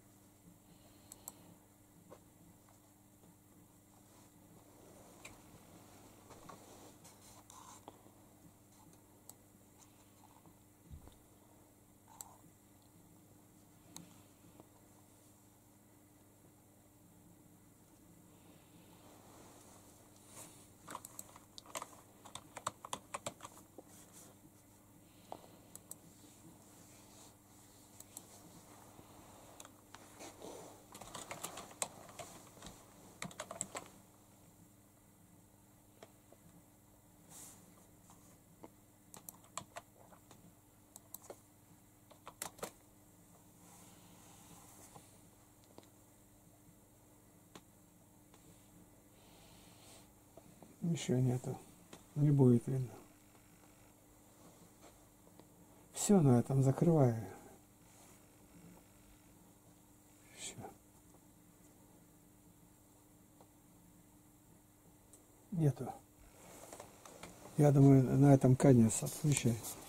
Еще нету. Не будет видно. Все на этом закрываю. Все. Нету. Я думаю, на этом конец. Отключай.